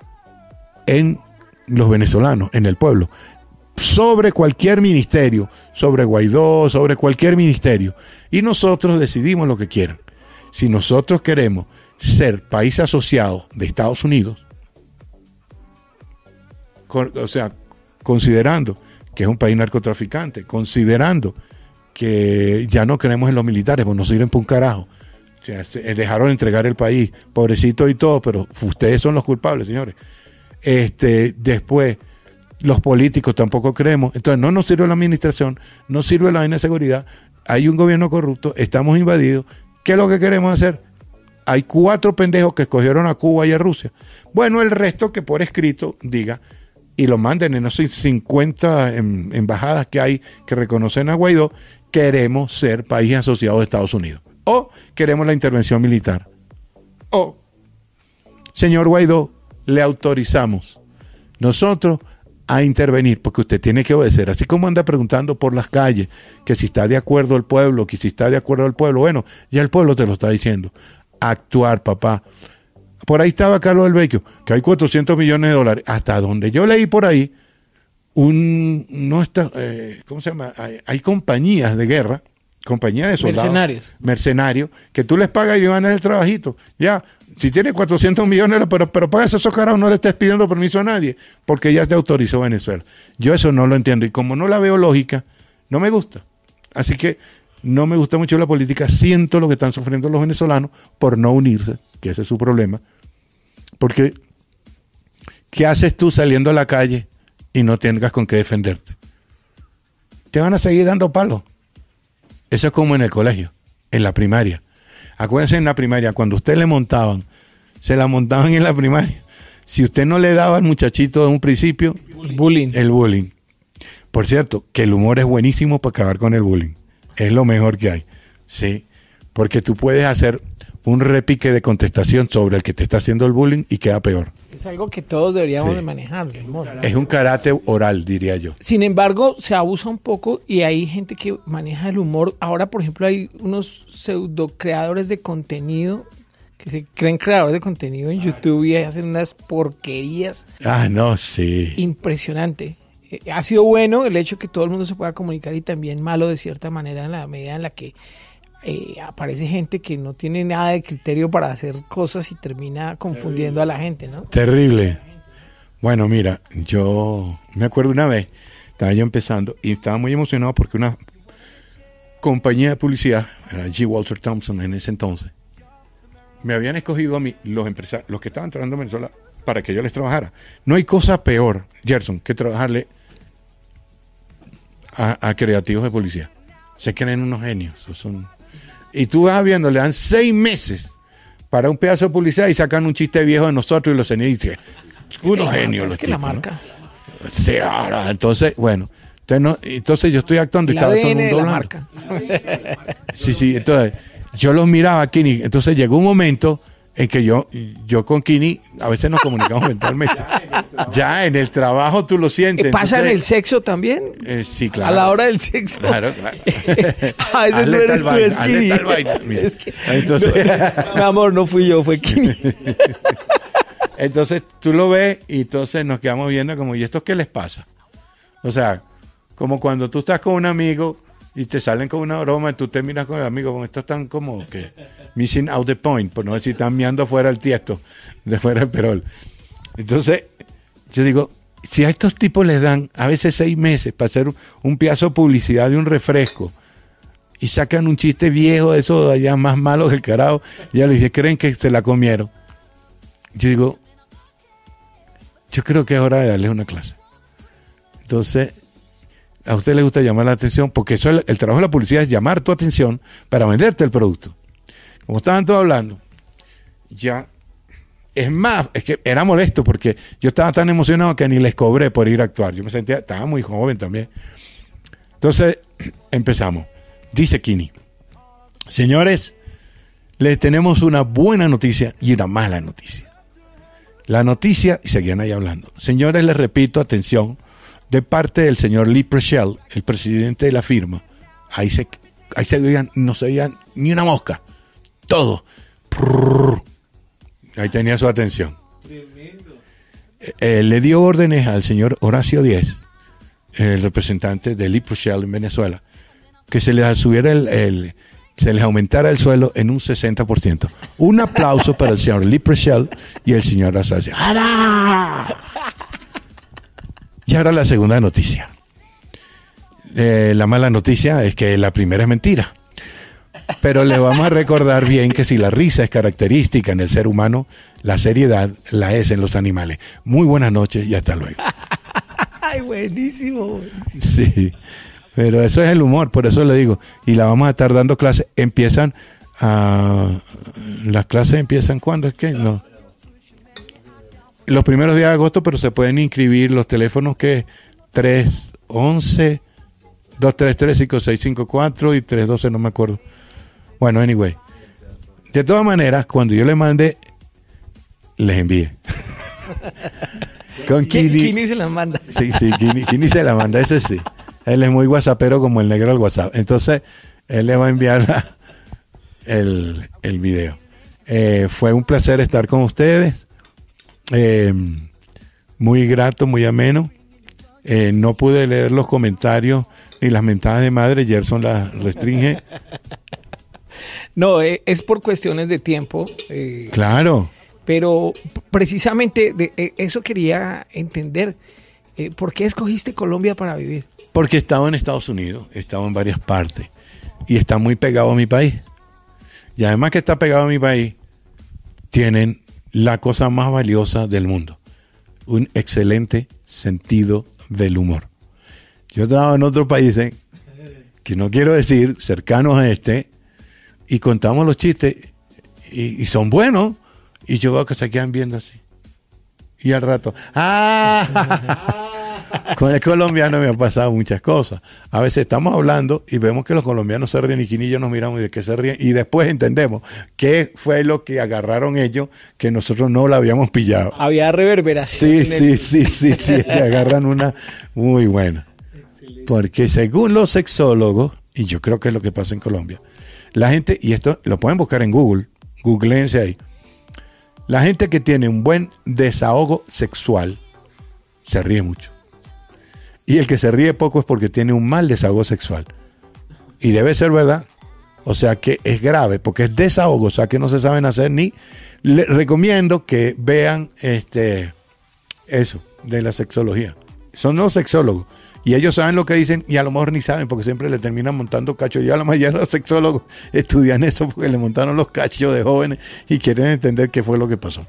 en los venezolanos, en el pueblo, sobre cualquier ministerio, sobre Guaidó, sobre cualquier ministerio, y nosotros decidimos lo que quieran. Si nosotros queremos ser país asociado de Estados Unidos, o sea, considerando que es un país narcotraficante, considerando que ya no creemos en los militares, pues no sirven para un carajo. O sea, dejaron de entregar el país, pobrecito y todo, pero ustedes son los culpables, señores. Después, los políticos tampoco creemos. Entonces, no nos sirve la administración, no sirve la vaina de seguridad, hay un gobierno corrupto, estamos invadidos. ¿Qué es lo que queremos hacer? Hay 4 pendejos que escogieron a Cuba y a Rusia. Bueno, el resto que por escrito diga y lo manden en esos 50 embajadas que hay que reconocen a Guaidó, queremos ser país asociado de Estados Unidos. O queremos la intervención militar. O, señor Guaidó, le autorizamos nosotros a intervenir, porque usted tiene que obedecer. Así como anda preguntando por las calles, que si está de acuerdo el pueblo, que si está de acuerdo el pueblo, bueno, ya el pueblo te lo está diciendo. Actuar, papá. Por ahí estaba Carlos del Vecchio, que hay 400 millones de dólares. Hasta donde yo leí por ahí, ¿cómo se llama? Hay compañías de guerra, compañías de soldados. Mercenarios, que tú les pagas y van a el trabajito. Ya, Si tiene 400 millones, pero paga esos carajos, no le estés pidiendo permiso a nadie, porque ya te autorizó Venezuela. Yo eso no lo entiendo, y como no la veo lógica, no me gusta. Así que no me gusta mucho la política, siento lo que están sufriendo los venezolanos por no unirse, que ese es su problema. Porque, ¿qué haces tú saliendo a la calle y no tengas con qué defenderte? Te van a seguir dando palos. Eso es como en el colegio, en la primaria. Acuérdense, en la primaria, cuando usted le montaban, se la montaban en la primaria. Si usted no le daba al muchachito de un principio, el bullying. Por cierto, que el humor es buenísimo para acabar con el bullying. Es lo mejor que hay. Sí, porque tú puedes hacer un repique de contestación sobre el que te está haciendo el bullying y queda peor. Es algo que todos deberíamos de manejar, el humor. Es un karate oral, diría yo. Sin embargo, se abusa un poco y hay gente que maneja el humor. Ahora, por ejemplo, hay unos pseudo creadores de contenido que se creen creadores de contenido en YouTube y hacen unas porquerías. Ah, no, sí. Impresionante. Ha sido bueno el hecho que todo el mundo se pueda comunicar y también malo de cierta manera en la medida en la que aparece gente que no tiene nada de criterio para hacer cosas y termina confundiendo a la gente, ¿no? Terrible. Bueno, mira, yo me acuerdo una vez, estaba yo empezando y estaba muy emocionado porque una compañía de publicidad, era G. Walter Thompson en ese entonces, me habían escogido a mí, los empresarios, los que estaban trabajando en Venezuela, para que yo les trabajara. No hay cosa peor, Gerson, que trabajarle a creativos de publicidad. Se creen unos genios. Y tú vas viendo, le dan 6 meses para un pedazo de publicidad y sacan un chiste viejo de nosotros y los señores dicen, unos genios los tipos, la marca. ¿no? Sí, entonces, bueno, entonces yo estoy actuando y estaba todo el mundo hablando. Sí, entonces yo los miraba aquí, entonces llegó un momento en que yo con Kini a veces nos comunicamos mentalmente. Ya en el trabajo tú lo sientes. ¿Pasa en el sexo también? Sí, claro. A la hora del sexo. Claro. A veces no eres tú, es Kini. Entonces, no, mi amor, no fui yo, fue Kini. Entonces tú lo ves y entonces nos quedamos viendo como, ¿y esto qué les pasa? O sea, como cuando tú estás con un amigo y te salen con una broma y tú te miras con el amigo, como estos están como que missing out the point, por no decir, están mirando afuera el tiesto, de fuera el perol. Entonces, yo digo, si a estos tipos les dan a veces 6 meses para hacer un pedazo de publicidad de un refresco y sacan un chiste viejo de eso de allá más malo que el carajo, ya les dije, creen que se la comieron. Yo digo, yo creo que es hora de darles una clase. Entonces, a usted le gusta llamar la atención, porque eso el trabajo de la publicidad es llamar tu atención para venderte el producto. Como estaban todos hablando, ya, es más, es que era molesto porque yo estaba tan emocionado que ni les cobré por ir a actuar. Yo me sentía, estaba muy joven también. Entonces, empezamos. Dice Kini, señores, les tenemos una buena noticia y una mala noticia. La noticia, y seguían ahí hablando. Señores, les repito, atención, de parte del señor Lee Preschel, el presidente de la firma, ahí se veían, no se veían ni una mosca, todo. Ahí tenía su atención. Le dio órdenes al señor Horacio Díez, el representante de Lee Preschel en Venezuela, que se les subiera se les aumentara el sueldo en un 60%. Un aplauso para el señor Lee Preschel y el señor Horacio. Y ahora la segunda noticia. La mala noticia es que la primera es mentira. Pero le vamos a recordar bien que si la risa es característica en el ser humano, la seriedad la es en los animales. Muy buenas noches y hasta luego. Ay, buenísimo. Sí, pero eso es el humor, por eso le digo. Y la vamos a estar dando clases. Las clases empiezan ¿cuándo? Es que no. Los primeros días de agosto, pero se pueden inscribir los teléfonos que 311-233-5654 y 312, no me acuerdo. Bueno, anyway. De todas maneras, cuando yo le mande, les envíe. Con Kini se la manda. Sí, Kini se la manda, ese sí. Él es muy whatsappero como el negro del WhatsApp. Entonces, él le va a enviar el video. Fue un placer estar con ustedes. Muy grato, muy ameno. No pude leer los comentarios ni las mentadas de madre. Gerson las restringe. No, es por cuestiones de tiempo. Claro. Pero precisamente eso quería entender. ¿Por qué escogiste Colombia para vivir? Porque estaba en Estados Unidos, estaba en varias partes y está muy pegado a mi país. Y además que está pegado a mi país, tienen la cosa más valiosa del mundo, un excelente sentido del humor. Yo trabajo en otros países, que no quiero decir, cercanos a este, y contamos los chistes y son buenos, y yo veo que se quedan viendo así. Y al rato, con el colombiano me han pasado muchas cosas. A veces estamos hablando y vemos que los colombianos se ríen y Quini y yo nos miramos y de qué se ríen, y después entendemos qué fue lo que agarraron ellos que nosotros no la habíamos pillado. Había reverberación. Sí, que agarran una muy buena. Porque según los sexólogos, y yo creo que es lo que pasa en Colombia, la gente, y esto lo pueden buscar en Google, googleense ahí, la gente que tiene un buen desahogo sexual se ríe mucho. Y el que se ríe poco es porque tiene un mal desahogo sexual. Y debe ser verdad. O sea que es grave, porque es desahogo, o sea que no se saben hacer ni... Les recomiendo que vean eso de la sexología. Son los sexólogos. Y ellos saben lo que dicen y a lo mejor ni saben porque siempre le terminan montando cachos. Ya la mayoría de los sexólogos estudian eso porque le montaron los cachos de jóvenes y quieren entender qué fue lo que pasó.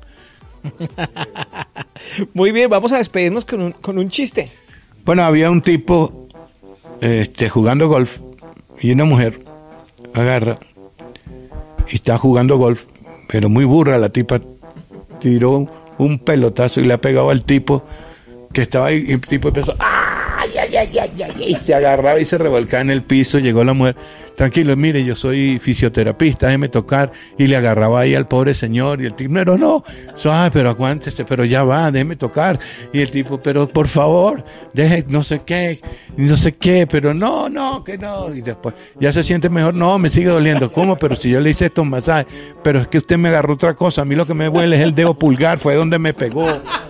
Muy bien, vamos a despedirnos con un chiste. Bueno, había un tipo jugando golf y una mujer agarra y está jugando golf, pero muy burra la tipa, tiró un pelotazo y le ha pegado al tipo que estaba ahí y el tipo empezó y se agarraba y se revolcaba en el piso. Llegó la mujer, tranquilo, mire, yo soy fisioterapista, déjeme tocar, y le agarraba ahí al pobre señor y el tipo, no, pero aguántese, pero ya va, déjeme tocar, y el tipo, pero por favor, deje no sé qué, pero no, que no, y después, ya se siente mejor, no, me sigue doliendo, ¿cómo? Pero si yo le hice estos masajes, pero es que usted me agarró otra cosa, a mí lo que me duele es el dedo pulgar, fue donde me pegó.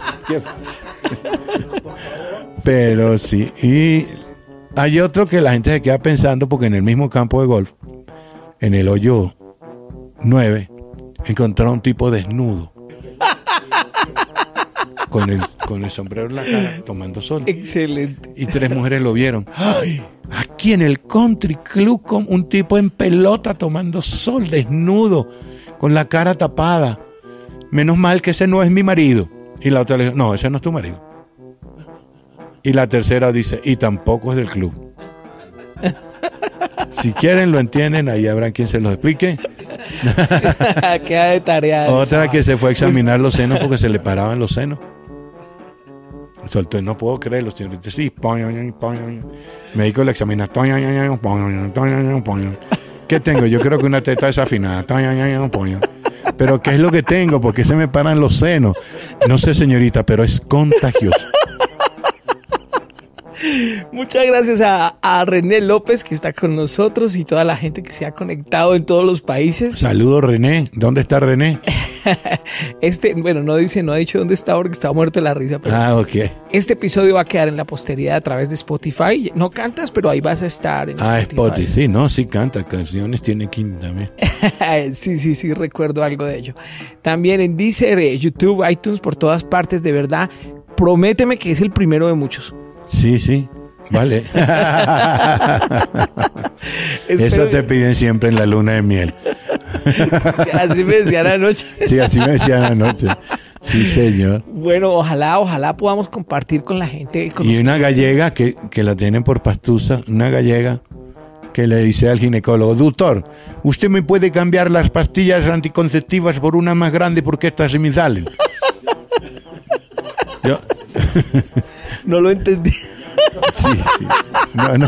Pero sí, y hay otro que la gente se queda pensando porque en el mismo campo de golf, en el hoyo 9, encontraron un tipo desnudo con el sombrero en la cara tomando sol. Excelente. Y 3 mujeres lo vieron. ¡Ay! Aquí en el country club con un tipo en pelota tomando sol desnudo con la cara tapada. Menos mal que ese no es mi marido. Y la otra le dijo, no, ese no es tu marido. Y la tercera dice, y tampoco es del club. Si quieren lo entienden, ahí habrá quien se los explique. Queda de tarea. Otra que se fue a examinar los senos porque se le paraban los senos. Soltó, no puedo creerlo, señorita. Sí, médico le examina. ¿Qué tengo? Yo creo que una teta desafinada. Pero ¿qué es lo que tengo? ¿Por qué se me paran los senos? No sé, señorita, pero es contagioso. Muchas gracias a René López que está con nosotros y toda la gente que se ha conectado en todos los países. Saludos, René. ¿Dónde está René? No ha dicho dónde está porque estaba muerto de la risa. Pero ok. Este episodio va a quedar en la posteridad a través de Spotify. No cantas, pero ahí vas a estar en Spotify. Sí, no, sí canta. Canciones tiene King también. sí, recuerdo algo de ello. También en Deezer, YouTube, iTunes, por todas partes, de verdad. Prométeme que es el primero de muchos. Sí, vale. Eso te piden siempre en la luna de miel. Así me decían anoche. Sí, así me decían anoche. Sí, señor. Bueno, ojalá podamos compartir con la gente. Y una gallega que la tienen por pastusa, una gallega que le dice al ginecólogo, doctor, ¿usted me puede cambiar las pastillas anticonceptivas por una más grande porque estas se me salen? Yo... No lo entendí. Sí. No.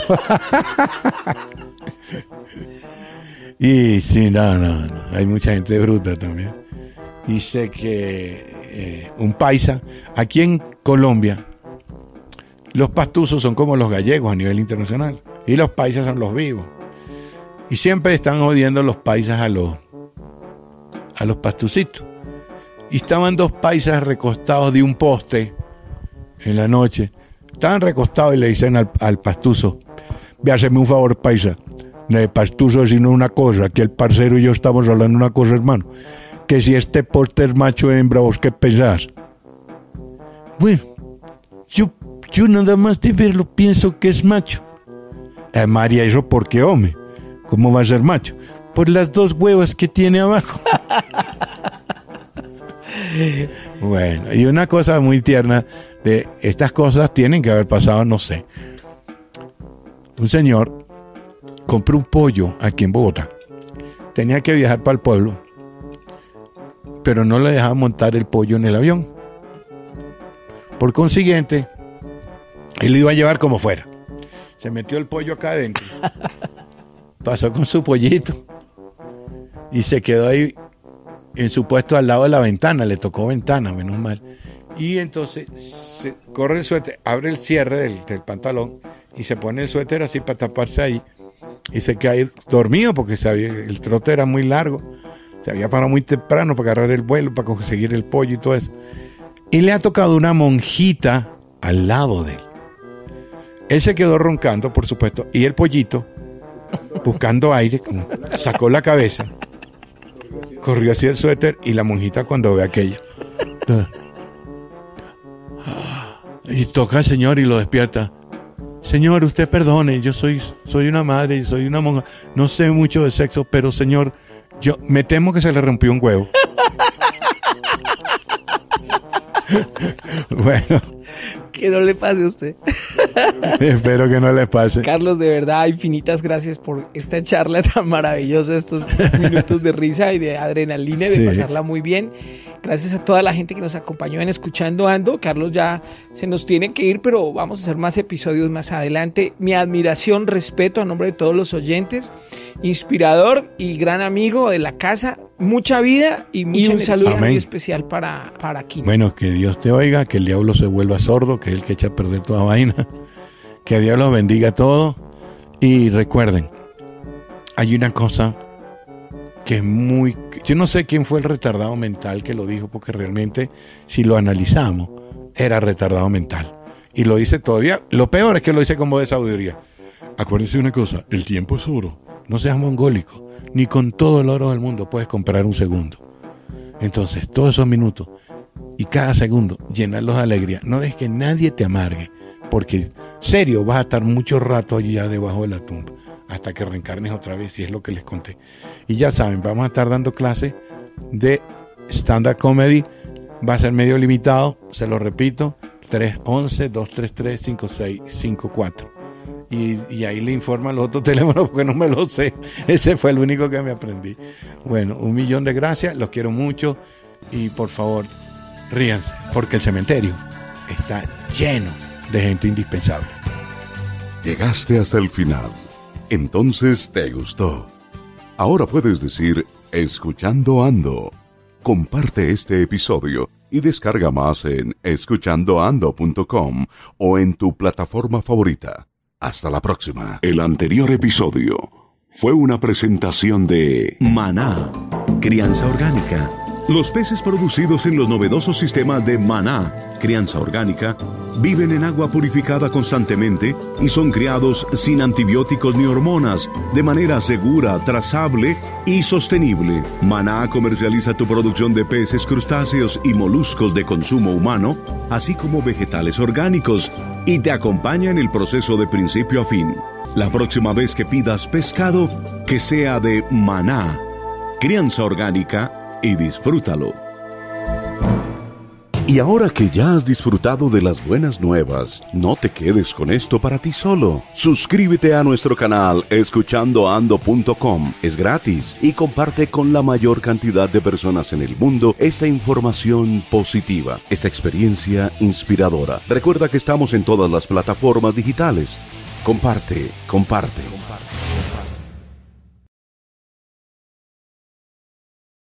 Y sí, no. Hay mucha gente bruta también. Y sé que un paisa, aquí en Colombia, los pastuzos son como los gallegos a nivel internacional. Y los paisas son los vivos. Y siempre están odiando los paisas a los pastucitos. Y estaban 2 paisas recostados de un poste en la noche. Estaban recostados y le dicen al pastuzo, ve a hacerme un favor, paisa, de pastuso, sino una cosa, que el parcero y yo estamos hablando una cosa, hermano, que si este poste es macho o hembra, ¿vos qué pensás? Bueno, yo nada más de verlo pienso que es macho. María, ¿eso por qué, hombre? ¿Cómo va a ser macho? Por las 2 huevas que tiene abajo. Bueno, y una cosa muy tierna, de estas cosas tienen que haber pasado, no sé. Un señor compró un pollo aquí en Bogotá. Tenía que viajar para el pueblo, pero no le dejaban montar el pollo en el avión. Por consiguiente, él lo iba a llevar como fuera. Se metió el pollo acá adentro, pasó con su pollito y se quedó ahí en su puesto al lado de la ventana. Le tocó ventana, menos mal. Y entonces se corre el suéter, abre el cierre del pantalón y se pone el suéter así para taparse ahí. Y se queda ahí dormido porque el trote era muy largo. Se había parado muy temprano para agarrar el vuelo, para conseguir el pollo y todo eso. Y le ha tocado una monjita al lado de él. Él se quedó roncando, por supuesto, y el pollito, buscando aire, sacó la cabeza, corrió hacia el suéter, y la monjita cuando ve aquello, y toca al señor y lo despierta. Señor, usted perdone, yo soy una madre, soy una monja, no sé mucho de sexo, pero señor, yo me temo que se le rompió un huevo. Bueno, que no le pase a usted. Espero que no le pase. Carlos, de verdad, infinitas gracias por esta charla tan maravillosa, estos minutos de risa y de adrenalina y de pasarla muy bien. Gracias a toda la gente que nos acompañó en Escuchando Ando. Carlos ya se nos tiene que ir, pero vamos a hacer más episodios más adelante. Mi admiración, respeto a nombre de todos los oyentes. Inspirador y gran amigo de la casa. Mucha vida y un saludo muy especial para Kino. Bueno, que Dios te oiga, que el diablo se vuelva sordo, que es el que echa a perder toda vaina. Que Dios los bendiga a todos. Y recuerden, hay una cosa que es muy... Yo no sé quién fue el retardado mental que lo dijo, porque realmente, si lo analizamos, era retardado mental. Y lo dice todavía. Lo peor es que lo dice como de sabiduría. Acuérdense una cosa, el tiempo es oro. No seas mongólico. Ni con todo el oro del mundo puedes comprar un segundo. Entonces, todos esos minutos y cada segundo, llenarlos de alegría. No dejes que nadie te amargue, porque, serio, vas a estar mucho rato allá debajo de la tumba, hasta que reencarnes otra vez, si es lo que les conté. Y ya saben, vamos a estar dando clases de stand-up comedy. Va a ser medio limitado, se lo repito, 311-233-5654. Y ahí le informan los otros teléfonos porque no me lo sé. Ese fue el único que me aprendí. Bueno, 1.000.000 de gracias, los quiero mucho y por favor, ríanse, porque el cementerio está lleno de gente indispensable. Llegaste hasta el final. Entonces te gustó. Ahora puedes decir, escuchando ando. Comparte este episodio y descarga más en escuchandoando.com o en tu plataforma favorita. Hasta la próxima. El anterior episodio fue una presentación de Maná, crianza orgánica. Los peces producidos en los novedosos sistemas de Maná, crianza orgánica, viven en agua purificada constantemente y son criados sin antibióticos ni hormonas, de manera segura, trazable y sostenible. Maná comercializa tu producción de peces, crustáceos y moluscos de consumo humano, así como vegetales orgánicos, y te acompaña en el proceso de principio a fin. La próxima vez que pidas pescado, que sea de Maná, crianza orgánica, y disfrútalo. Y ahora que ya has disfrutado de las buenas nuevas, no te quedes con esto para ti solo. Suscríbete a nuestro canal escuchandoando.com. Es gratis y comparte con la mayor cantidad de personas en el mundo esta información positiva, esta experiencia inspiradora. Recuerda que estamos en todas las plataformas digitales. Comparte, comparte.